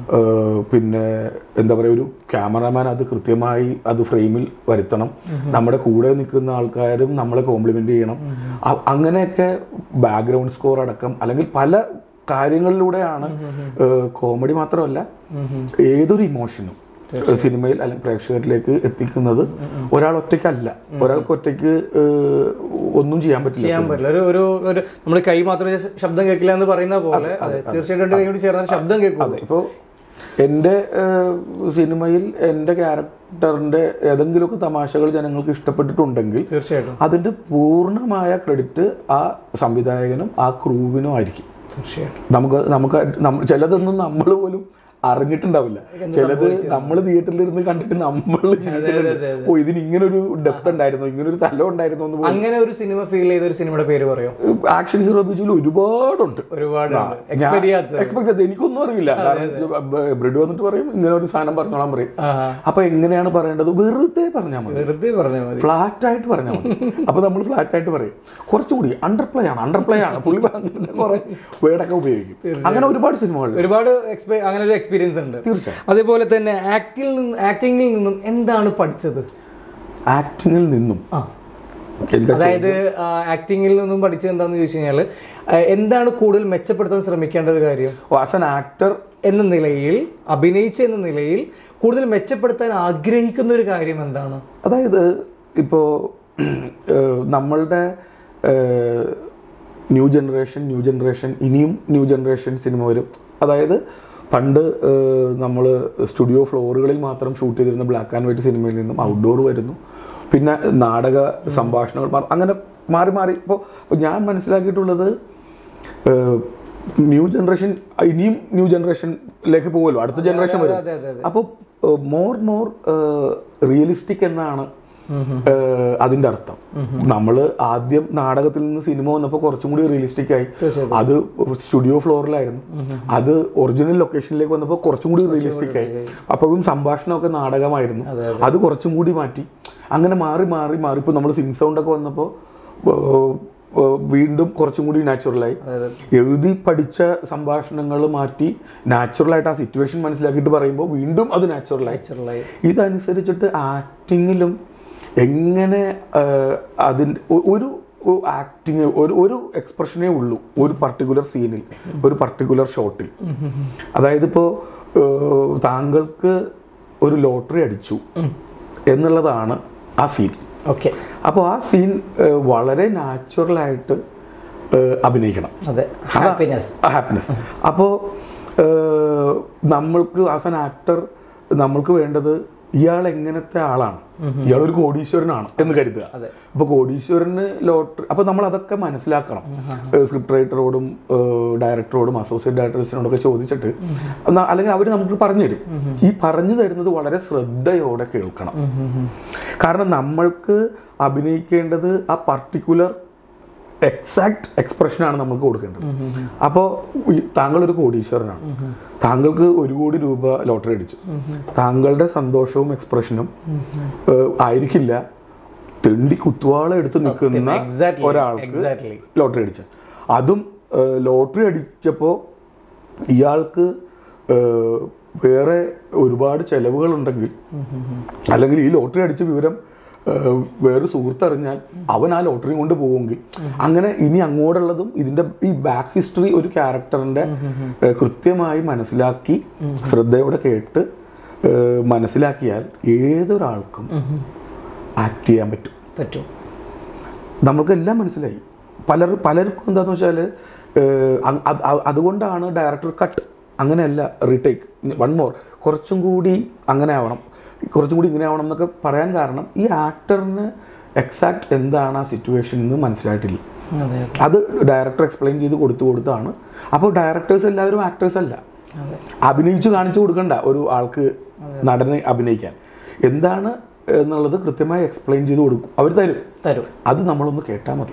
പിന്നെ എന്താ പറയുക, ഒരു ക്യാമറാമാൻ അത് കൃത്യമായി അത് ഫ്രെയിമിൽ വരുത്തണം. നമ്മുടെ കൂടെ നിൽക്കുന്ന ആൾക്കാരും നമ്മളെ കോംപ്ലിമെന്റ് ചെയ്യണം. അങ്ങനെയൊക്കെ ബാക്ക്ഗ്രൗണ്ട് സ്കോർ അടക്കം അല്ലെങ്കിൽ പല കാര്യങ്ങളിലൂടെയാണ് കോമഡി മാത്രമല്ല ഏതൊരു ഇമോഷനും സിനിമയിൽ അല്ലെങ്കിൽ പ്രേക്ഷകരിലേക്ക് എത്തിക്കുന്നത്. ഒരാൾ ഒറ്റയ്ക്കല്ല, ഒരാൾക്ക് ഒറ്റയ്ക്ക് ഒന്നും ചെയ്യാൻ പറ്റില്ല. നമ്മൾ കൈ മാത്രമേ ശബ്ദം കേൾക്കില്ല എന്ന് പറയുന്ന പോലെ തീർച്ചയായിട്ടും ശബ്ദം കേൾക്കും. അതെ, ഇപ്പോൾ എൻ്റെ സിനിമയിൽ എൻ്റെ ക്യാരക്ടറിന്റെ ഏതെങ്കിലുമൊക്കെ തമാശകൾ ജനങ്ങൾക്ക് ഇഷ്ടപ്പെട്ടിട്ടുണ്ടെങ്കിൽ തീർച്ചയായിട്ടും അതിന്റെ പൂർണ്ണമായ ക്രെഡിറ്റ് ആ സംവിധായകനും ആ ക്രൂവിനും ആയിരിക്കും. തീർച്ചയായിട്ടും നമുക്ക് ചിലതൊന്നും നമ്മൾ പോലും അറിഞ്ഞിട്ടുണ്ടാവില്ല. ചിലത് നമ്മൾ തിയേറ്ററിലിരുന്ന് കണ്ടിട്ട് നമ്മൾ ഓ ഇതിന് ഇങ്ങനൊരു ഡെപ്ത് ഉണ്ടായിരുന്നു, ഇങ്ങനൊരു തലം ഉണ്ടായിരുന്നു എന്ന്. അങ്ങനെ ഒരു സിനിമ ഫീൽ ചെയ്ത ഒരു സിനിമയുടെ പേര് പറയോ? ആക്ഷൻ ഹീറോ ബിജുവിൽ ഒരുപാടുണ്ട്. എക്സ്പെക്ട് എനിക്കൊന്നും അറിയില്ല. ബ്രെഡ് വന്നിട്ട് പറയും ഇങ്ങനെ ഒരു സാധനം പറഞ്ഞോളാൻ പറയും. അപ്പൊ എങ്ങനെയാണ് പറയേണ്ടത്? വെറുതെ പറഞ്ഞാൽ മതി, ഫ്ലാറ്റ് ആയിട്ട് പറഞ്ഞാൽ മതി. അപ്പൊ നമ്മൾ ഫ്ലാറ്റ് ആയിട്ട് പറയും. കുറച്ചുകൂടി അണ്ടർപ്ലേ ആണ് പുള്ളി കുറെ വേർഡൊക്കെ ഉപയോഗിക്കും. അങ്ങനെ ഒരുപാട് സിനിമകൾ, ഒരുപാട് അങ്ങനെ ഒരു എക്സ്പീരിയൻസ് ഉണ്ട്. തീർച്ചയായും. അതേപോലെ തന്നെ ആക്ടിങ്ങിൽ നിന്നും എന്താണ് പഠിച്ചത്? ആക്ടിങ്ങിൽ നിന്നും അതായത് ആക്ടിങ്ങിൽ നിന്നും പഠിച്ചത് എന്താണെന്ന് ചോദിച്ചു കഴിഞ്ഞാൽ എന്താണ് കൂടുതൽ മെച്ചപ്പെടുത്താൻ ശ്രമിക്കേണ്ട ഒരു കാര്യം? ആസ് ആൻ ആക്ടർ എന്ന നിലയിൽ, അഭിനയിച്ച എന്ന നിലയിൽ കൂടുതൽ മെച്ചപ്പെടുത്താൻ ആഗ്രഹിക്കുന്ന ഒരു കാര്യം എന്താണ്? അതായത് ഇപ്പോൾ നമ്മളുടെ ന്യൂ ജനറേഷൻ ഇനിയും ന്യൂ ജനറേഷൻ സിനിമ വരും. അതായത് പണ്ട് നമ്മൾ സ്റ്റുഡിയോ ഫ്ലോറുകളിൽ മാത്രം ഷൂട്ട് ചെയ്തിരുന്ന ബ്ലാക്ക് ആൻഡ് വൈറ്റ് സിനിമയിൽ നിന്നും ഔട്ട്ഡോർ വരുന്നു, പിന്നെ നാടക സംഭാഷണങ്ങൾ അങ്ങനെ മാറി മാറി. ഇപ്പോൾ ഞാൻ മനസ്സിലാക്കിയിട്ടുള്ളത് ന്യൂ ജനറേഷൻ ഇനിയും ന്യൂ ജനറേഷനിലേക്ക് പോകുമല്ലോ, അടുത്ത ജനറേഷൻ വരും. അപ്പോൾ മോർ റിയലിസ്റ്റിക് എന്നാണ് അതിന്റെ അർത്ഥം. നമ്മൾ ആദ്യം നാടകത്തിൽ നിന്ന് സിനിമ വന്നപ്പോൾ കുറച്ചും കൂടി റിയലിസ്റ്റിക് ആയി. അത് സ്റ്റുഡിയോ ഫ്ലോറിലായിരുന്നു. അത് ഒറിജിനൽ ലൊക്കേഷനിലേക്ക് വന്നപ്പോൾ കുറച്ചും കൂടി റിയലിസ്റ്റിക് ആയി. അപ്പോഴും സംഭാഷണമൊക്കെ നാടകമായിരുന്നു. അത് കുറച്ചും കൂടി മാറ്റി. അങ്ങനെ മാറി മാറി മാറി ഇപ്പോൾ നമ്മൾ സിംഗ് സൗണ്ട് ഒക്കെ വന്നപ്പോൾ വീണ്ടും കുറച്ചും കൂടി നാച്ചുറലായി. എഴുതി പഠിച്ച സംഭാഷണങ്ങൾ മാറ്റി നാച്ചുറലായിട്ട് ആ സിറ്റുവേഷൻ മനസ്സിലാക്കിയിട്ട് പറയുമ്പോൾ വീണ്ടും അത് നാച്ചുറലായി. ഇതനുസരിച്ചിട്ട് ആക്ടിങ്ങിലും എങ്ങനെ അതിൻ്റെ ഒരു ആക്ടിങ് ഒരു എക്സ്പ്രഷനേ ഉള്ളൂ ഒരു പർട്ടിക്കുലർ സീനിൽ, ഒരു പർട്ടിക്കുലർ ഷോട്ടിൽ. അതായത് ഇപ്പോൾ താങ്കൾക്ക് ഒരു ലോട്ടറി അടിച്ചു എന്നുള്ളതാണ് ആ സീൻ. ഓക്കെ, അപ്പോൾ ആ സീൻ വളരെ നാച്ചുറലായിട്ട് അഭിനയിക്കണം. ഹാപ്പിനെസ്. അപ്പോൾ നമ്മൾക്ക് ആസ് ആൻ ആക്ടർ നമ്മൾക്ക് വേണ്ടത് ഇയാൾ എങ്ങനത്തെ ആളാണ്, ഇയാളൊരു കോടീശ്വരനാണ് എന്ന് കരുതുക. അപ്പൊ കോടീശ്വരന് ലോട്ടറി, അപ്പൊ നമ്മൾ അതൊക്കെ മനസ്സിലാക്കണം. സ്ക്രിപ്റ്റ് റൈറ്ററോടും ഡയറക്ടറോടും അസോസിയേറ്റ് ഡയറക്ടേഴ്സിനോടൊക്കെ ചോദിച്ചിട്ട്, അല്ലെങ്കിൽ അവർ നമുക്ക് പറഞ്ഞു തരും. ഈ പറഞ്ഞു തരുന്നത് വളരെ ശ്രദ്ധയോടെ കേൾക്കണം. കാരണം നമ്മൾക്ക് അഭിനയിക്കേണ്ടത് ആ പർട്ടിക്കുലർ എക്സാക്ട് എക്സ്പ്രഷനാണ് നമുക്ക് കൊടുക്കേണ്ടത്. അപ്പോൾ താങ്കളൊരു കോടീശ്വരനാണ്, താങ്കൾക്ക് 1 കോടി രൂപ ലോട്ടറി അടിച്ചു. താങ്കളുടെ സന്തോഷവും എക്സ്പ്രഷനും ആയിരിക്കില്ല തെണ്ടി കുത്തുവാള എടുത്ത് നിൽക്കുന്ന ഒരാൾക്ക് ലോട്ടറി അടിച്ച. അതും ലോട്ടറി അടിച്ചപ്പോൾ ഇയാൾക്ക് വേറെ ഒരുപാട് ചെലവുകളുണ്ടെങ്കിൽ, അല്ലെങ്കിൽ ഈ ലോട്ടറി അടിച്ച വിവരം വേറെ സുഹൃത്തറിഞ്ഞാൽ അവൻ ആ ലോട്ടറി കൊണ്ട് പോവുമെങ്കിൽ, അങ്ങനെ ഇനി അങ്ങോട്ടുള്ളതും ഇതിന്റെ ഈ ബാക്ക് ഹിസ്റ്ററി ഒരു ക്യാരക്ടറിന്റെ കൃത്യമായി മനസ്സിലാക്കി ശ്രദ്ധയോടെ കേട്ട് മനസ്സിലാക്കിയാൽ ഏതൊരാൾക്കും ആക്ട് ചെയ്യാൻ പറ്റും. നമ്മൾക്കെല്ലാം മനസ്സിലായി. പലർക്കും എന്താന്ന് വെച്ചാൽ അതുകൊണ്ടാണ് ഡയറക്ടർ കട്ട്, അങ്ങനെയല്ല റീടേക്ക്, 1 more, കുറച്ചും കൂടി അങ്ങനെ ആവണം, കുറച്ചും കൂടി ഇങ്ങനെ ആവണം എന്നൊക്കെ പറയാൻ കാരണം ഈ ആക്ടറിന് എക്സാക്ട് എന്താണ് ആ സിറ്റുവേഷൻ എന്ന് മനസ്സിലായിട്ടില്ല. അത് ഡയറക്ടർ എക്സ്പ്ലെയിൻ ചെയ്ത് കൊടുത്താണ്. അപ്പോൾ ഡയറക്ടേഴ്സ് എല്ലാവരും ആക്ടേഴ്സ് അല്ല. അഭിനയിച്ചു കാണിച്ചു കൊടുക്കണ്ട ഒരു ആൾക്ക്, നടനെ അഭിനയിക്കാൻ എന്താണ് എന്നുള്ളത് കൃത്യമായി എക്സ്പ്ലെയിൻ ചെയ്ത് കൊടുക്കും, അവർ തരും. അത് നമ്മളൊന്ന് കേട്ടാൽ മതി.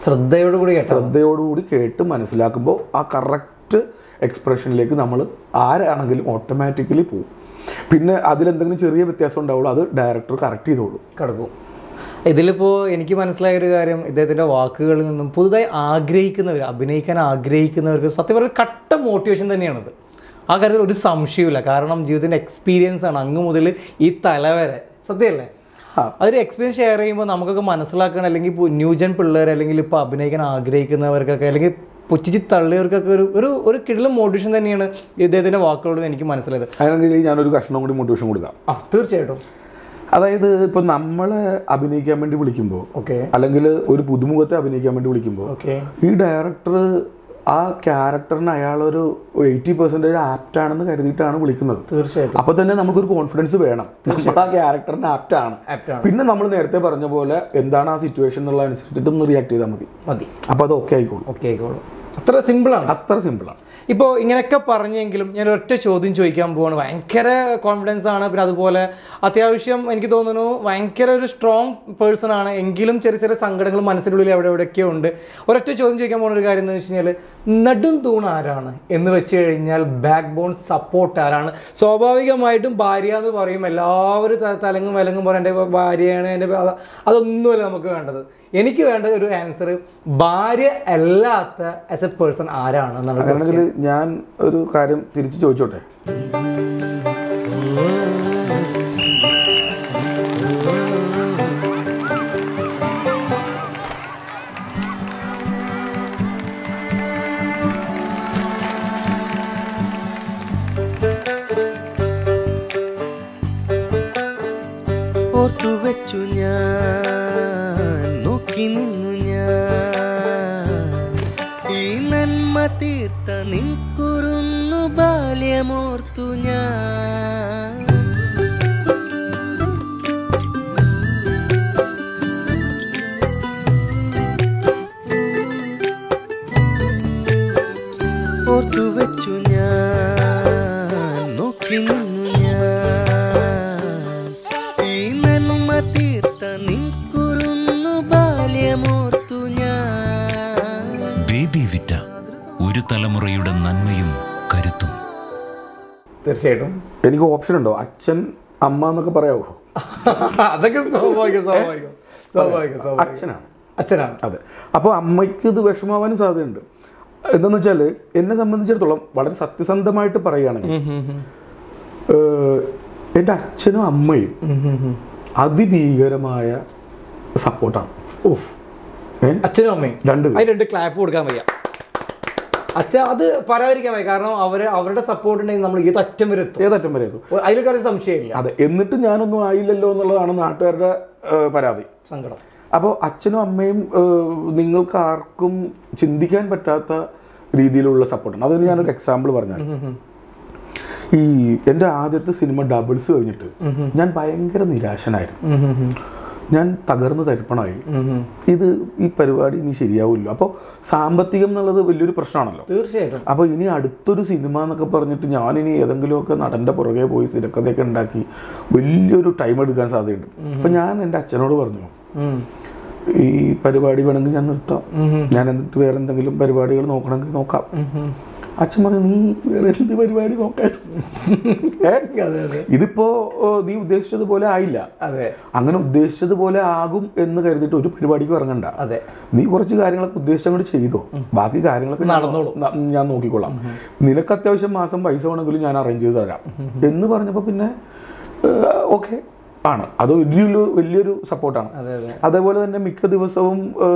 ശ്രദ്ധയോടുകൂടി കേട്ട് മനസ്സിലാക്കുമ്പോൾ ആ കറക്റ്റ് എക്സ്പ്രഷനിലേക്ക് നമ്മൾ ആരാണെങ്കിലും ഓട്ടോമാറ്റിക്കലി പോകും. പിന്നെ അതിലെന്തെങ്കിലും ചെറിയ വ്യത്യാസം ഉണ്ടാവുള്ളൂ, അത് ഡയറക്ടർ കറക്റ്റ് ചെയ്തോളൂ, കിടക്കും. ഇതിലിപ്പോൾ എനിക്ക് മനസ്സിലായൊരു കാര്യം, ഇദ്ദേഹത്തിൻ്റെ വാക്കുകളിൽ നിന്നും പുതുതായി അഭിനയിക്കാൻ ആഗ്രഹിക്കുന്നവർക്ക് സത്യം പറഞ്ഞാൽ കട്ട മോട്ടിവേഷൻ തന്നെയാണത്. ആ കാര്യത്തിൽ ഒരു സംശയമില്ല. കാരണം ജീവിതത്തിൻ്റെ എക്സ്പീരിയൻസ് ആണ് അങ്ങ് മുതൽ ഈ തല വരെ. സത്യമല്ലേ? അതൊരു എക്സ്പീരിയൻസ് ഷെയർ ചെയ്യുമ്പോൾ നമുക്കൊക്കെ മനസ്സിലാക്കണം. അല്ലെങ്കിൽ ഇപ്പോൾ ന്യൂജൻ പിള്ളേർ, അല്ലെങ്കിൽ ഇപ്പോൾ അഭിനയിക്കാൻ ആഗ്രഹിക്കുന്നവർക്കൊക്കെ, അല്ലെങ്കിൽ പൊച്ചിച്ച് തള്ളിയവർക്കൊക്കെ ഒരു കിടിലം മോട്ടിവേഷൻ തന്നെയാണ് ഇദ്ദേഹത്തിൻ്റെ വാക്കുകളോട് എനിക്ക് മനസ്സിലായത്. അതിനെങ്കിൽ ഞാനൊരു കഷ്ണം കൂടി മോട്ടിവേഷൻ കൊടുക്കാം. തീർച്ചയായിട്ടും. അതായത് ഇപ്പോൾ നമ്മളെ അഭിനയിക്കാൻ വേണ്ടി വിളിക്കുമ്പോൾ, അല്ലെങ്കിൽ ഒരു പുതുമുഖത്തെ അഭിനയിക്കാൻ വേണ്ടി വിളിക്കുമ്പോൾ, ഈ ഡയറക്ടർ ആ ക്യാരക്ടറിന് അയാളൊരു 80% ആപ്റ്റാണെന്ന് കരുതിയിട്ടാണ് വിളിക്കുന്നത്. തീർച്ചയായിട്ടും. അപ്പൊ തന്നെ നമുക്കൊരു കോൺഫിഡൻസ് വേണം, നമ്മൾ ആ ക്യാരക്ടറിന് ആപ്റ്റാണ്. പിന്നെ നമ്മൾ നേരത്തെ പറഞ്ഞ പോലെ എന്താണ് ആ സിറ്റുവേഷൻ എന്നുള്ള അനുസരിച്ചിട്ട് ഒന്ന് റിയാക്ട് ചെയ്താൽ മതി. അപ്പൊ അത് ഓക്കെ ആയിക്കോളും. അത്ര സിമ്പിളാണ്. ഇപ്പോൾ ഇങ്ങനെയൊക്കെ പറഞ്ഞെങ്കിലും ഞാൻ ഒറ്റ ചോദ്യം ചോദിക്കാൻ പോവാണ്. ഭയങ്കര കോൺഫിഡൻസ് ആണ്, പിന്നെ അതുപോലെ അത്യാവശ്യം എനിക്ക് തോന്നുന്നു ഭയങ്കര ഒരു സ്ട്രോങ് പേഴ്സൺ ആണ്. എങ്കിലും ചെറിയ സങ്കടങ്ങൾ മനസ്സിനുള്ളിൽ എവിടെയൊക്കെയോ ഉണ്ട്. ഒരൊറ്റ ചോദ്യം ചോദിക്കാൻ പോകുന്ന ഒരു കാര്യം എന്ന് വെച്ച് കഴിഞ്ഞാൽ, നെടും തൂൺ ആരാണ് എന്ന് വെച്ച് കഴിഞ്ഞാൽ ബാക്ക് ബോൺ സപ്പോർട്ട് ആരാണ്? സ്വാഭാവികമായിട്ടും ഭാര്യ എന്ന് പറയും, എല്ലാവരും തലങ്ങും വിലങ്ങും പറയും എൻ്റെ ഭാര്യയാണ്, എൻ്റെ അതൊന്നുമല്ല നമുക്ക് വേണ്ടത്. എനിക്ക് വേണ്ട ഒരു ആൻസർ, ഭാര്യ അല്ലാത്ത ആസ് എ പേഴ്സൺ ആരാണ് എന്നുള്ളത്. ഞാൻ ഒരു കാര്യം തിരിച്ചു ചോദിച്ചോട്ടെ. ഓർത്തു വെച്ചു ഞാൻ, നോക്കി നിന്നു ഞാൻ, ഈ നന്മ തീർത്ത നിൻകുറുന്നു ബാല്യമോർത്തു ഞാൻ. ഓർത്തു വെച്ചു ഞാൻ, നോക്കി നിന്നു ഞാൻ, ഈ നന്മ തീർത്ത നിൻകുറുന്നു ബാല്യമോർത്തു ഞാൻ. ബേബി വിറ്റ ഒരു തലമുറയുടെ നന്മയും കരുത്തും. തീർച്ചയായിട്ടും. എനിക്ക് ഓപ്ഷൻ ഉണ്ടോ? അച്ഛൻ അമ്മ എന്നൊക്കെ പറയാവോ? അതൊക്കെ അച്ഛനാണ്. അച്ഛനാണ്. അതെ. അപ്പോൾ അമ്മയ്ക്ക് ഇത് വിഷമാവാനും സാധ്യതയുണ്ട്. എന്താന്ന് വെച്ചാൽ എന്നെ സംബന്ധിച്ചിടത്തോളം വളരെ സത്യസന്ധമായിട്ട് പറയുകയാണെങ്കിൽ എൻ്റെ അച്ഛനും അമ്മയും അതിഭീകരമായ സപ്പോർട്ടാണ്. അച്ഛനും അമ്മയും രണ്ട് ക്ലാപ്പ് കൊടുക്കാൻ വയ്യ. അച്ഛൻ അത് പറയാതിരിക്കാൻ വയ്യ. കാരണം അവരുടെ സപ്പോർട്ട് ഉണ്ടെങ്കിൽ നമ്മൾ ഏതറ്റം വരെ എത്തും. അതിൽ കാര്യം സംശയമില്ല. അതെ. എന്നിട്ട് ഞാനൊന്നും ആയില്ലല്ലോ എന്നുള്ളതാണ് നാട്ടുകാരുടെ പരാതി, സങ്കടം. അപ്പോൾ അച്ഛനും അമ്മയും നിങ്ങൾക്ക് ആർക്കും ചിന്തിക്കാൻ പറ്റാത്ത രീതിയിലുള്ള സപ്പോർട്ടാണ്. അതിന് ഞാനൊരു എക്സാമ്പിൾ പറഞ്ഞാൽ, ഈ എൻ്റെ ആദ്യത്തെ സിനിമ ഡബിൾസ് കഴിഞ്ഞിട്ട് ഞാൻ ഭയങ്കര നിരാശനായിരുന്നു. ഞാൻ തകർന്ന് തരിപ്പണമായി. ഈ പരിപാടി ഇനി ശരിയാവില്ല. അപ്പോൾ സാമ്പത്തികം എന്നുള്ളത് വലിയൊരു പ്രശ്നമാണല്ലോ. തീർച്ചയായിട്ടും. അപ്പോൾ ഇനി അടുത്തൊരു സിനിമ എന്നൊക്കെ പറഞ്ഞിട്ട് ഞാനിനി ഏതെങ്കിലുമൊക്കെ നടൻ്റെ പുറകെ പോയി തിരക്കഥയൊക്കെ ഉണ്ടാക്കി വലിയൊരു ടൈം എടുക്കാൻ സാധ്യതയുണ്ട്. അപ്പം ഞാൻ എൻ്റെ അച്ഛനോട് പറഞ്ഞു, ഈ പരിപാടി വേണമെങ്കിൽ ഞാൻ നിർത്താം, ഞാൻ എന്നിട്ട് വേറെ എന്തെങ്കിലും പരിപാടികൾ നോക്കണമെങ്കിൽ നോക്കാം. അച്ഛൻ പറഞ്ഞു, നീ വേറെ എന്ത് പരിപാടി നോക്കാൻ? ഇതിപ്പോ നീ ഉദ്ദേശിച്ചതുപോലെ ആയില്ല. അങ്ങനെ ഉദ്ദേശിച്ചതുപോലെ ആകും എന്ന് കരുതിയിട്ട് ഒരു പരിപാടിക്ക് ഇറങ്ങണ്ട. നീ കുറച്ച് കാര്യങ്ങളൊക്കെ ഉദ്ദേശിച്ചങ്ങോട്ട് ചെയ്തോ, ബാക്കി കാര്യങ്ങളൊക്കെ ഞാൻ നോക്കിക്കൊള്ളാം. നിനക്ക് അത്യാവശ്യം മാസം പൈസ വേണമെങ്കിലും ഞാൻ അറേഞ്ച് ചെയ്ത് തരാം എന്ന് പറഞ്ഞപ്പോൾ പിന്നെ ഓക്കെ ആണ്. അത് വലിയൊരു സപ്പോർട്ടാണ്. അതേപോലെ തന്നെ മിക്ക ദിവസവും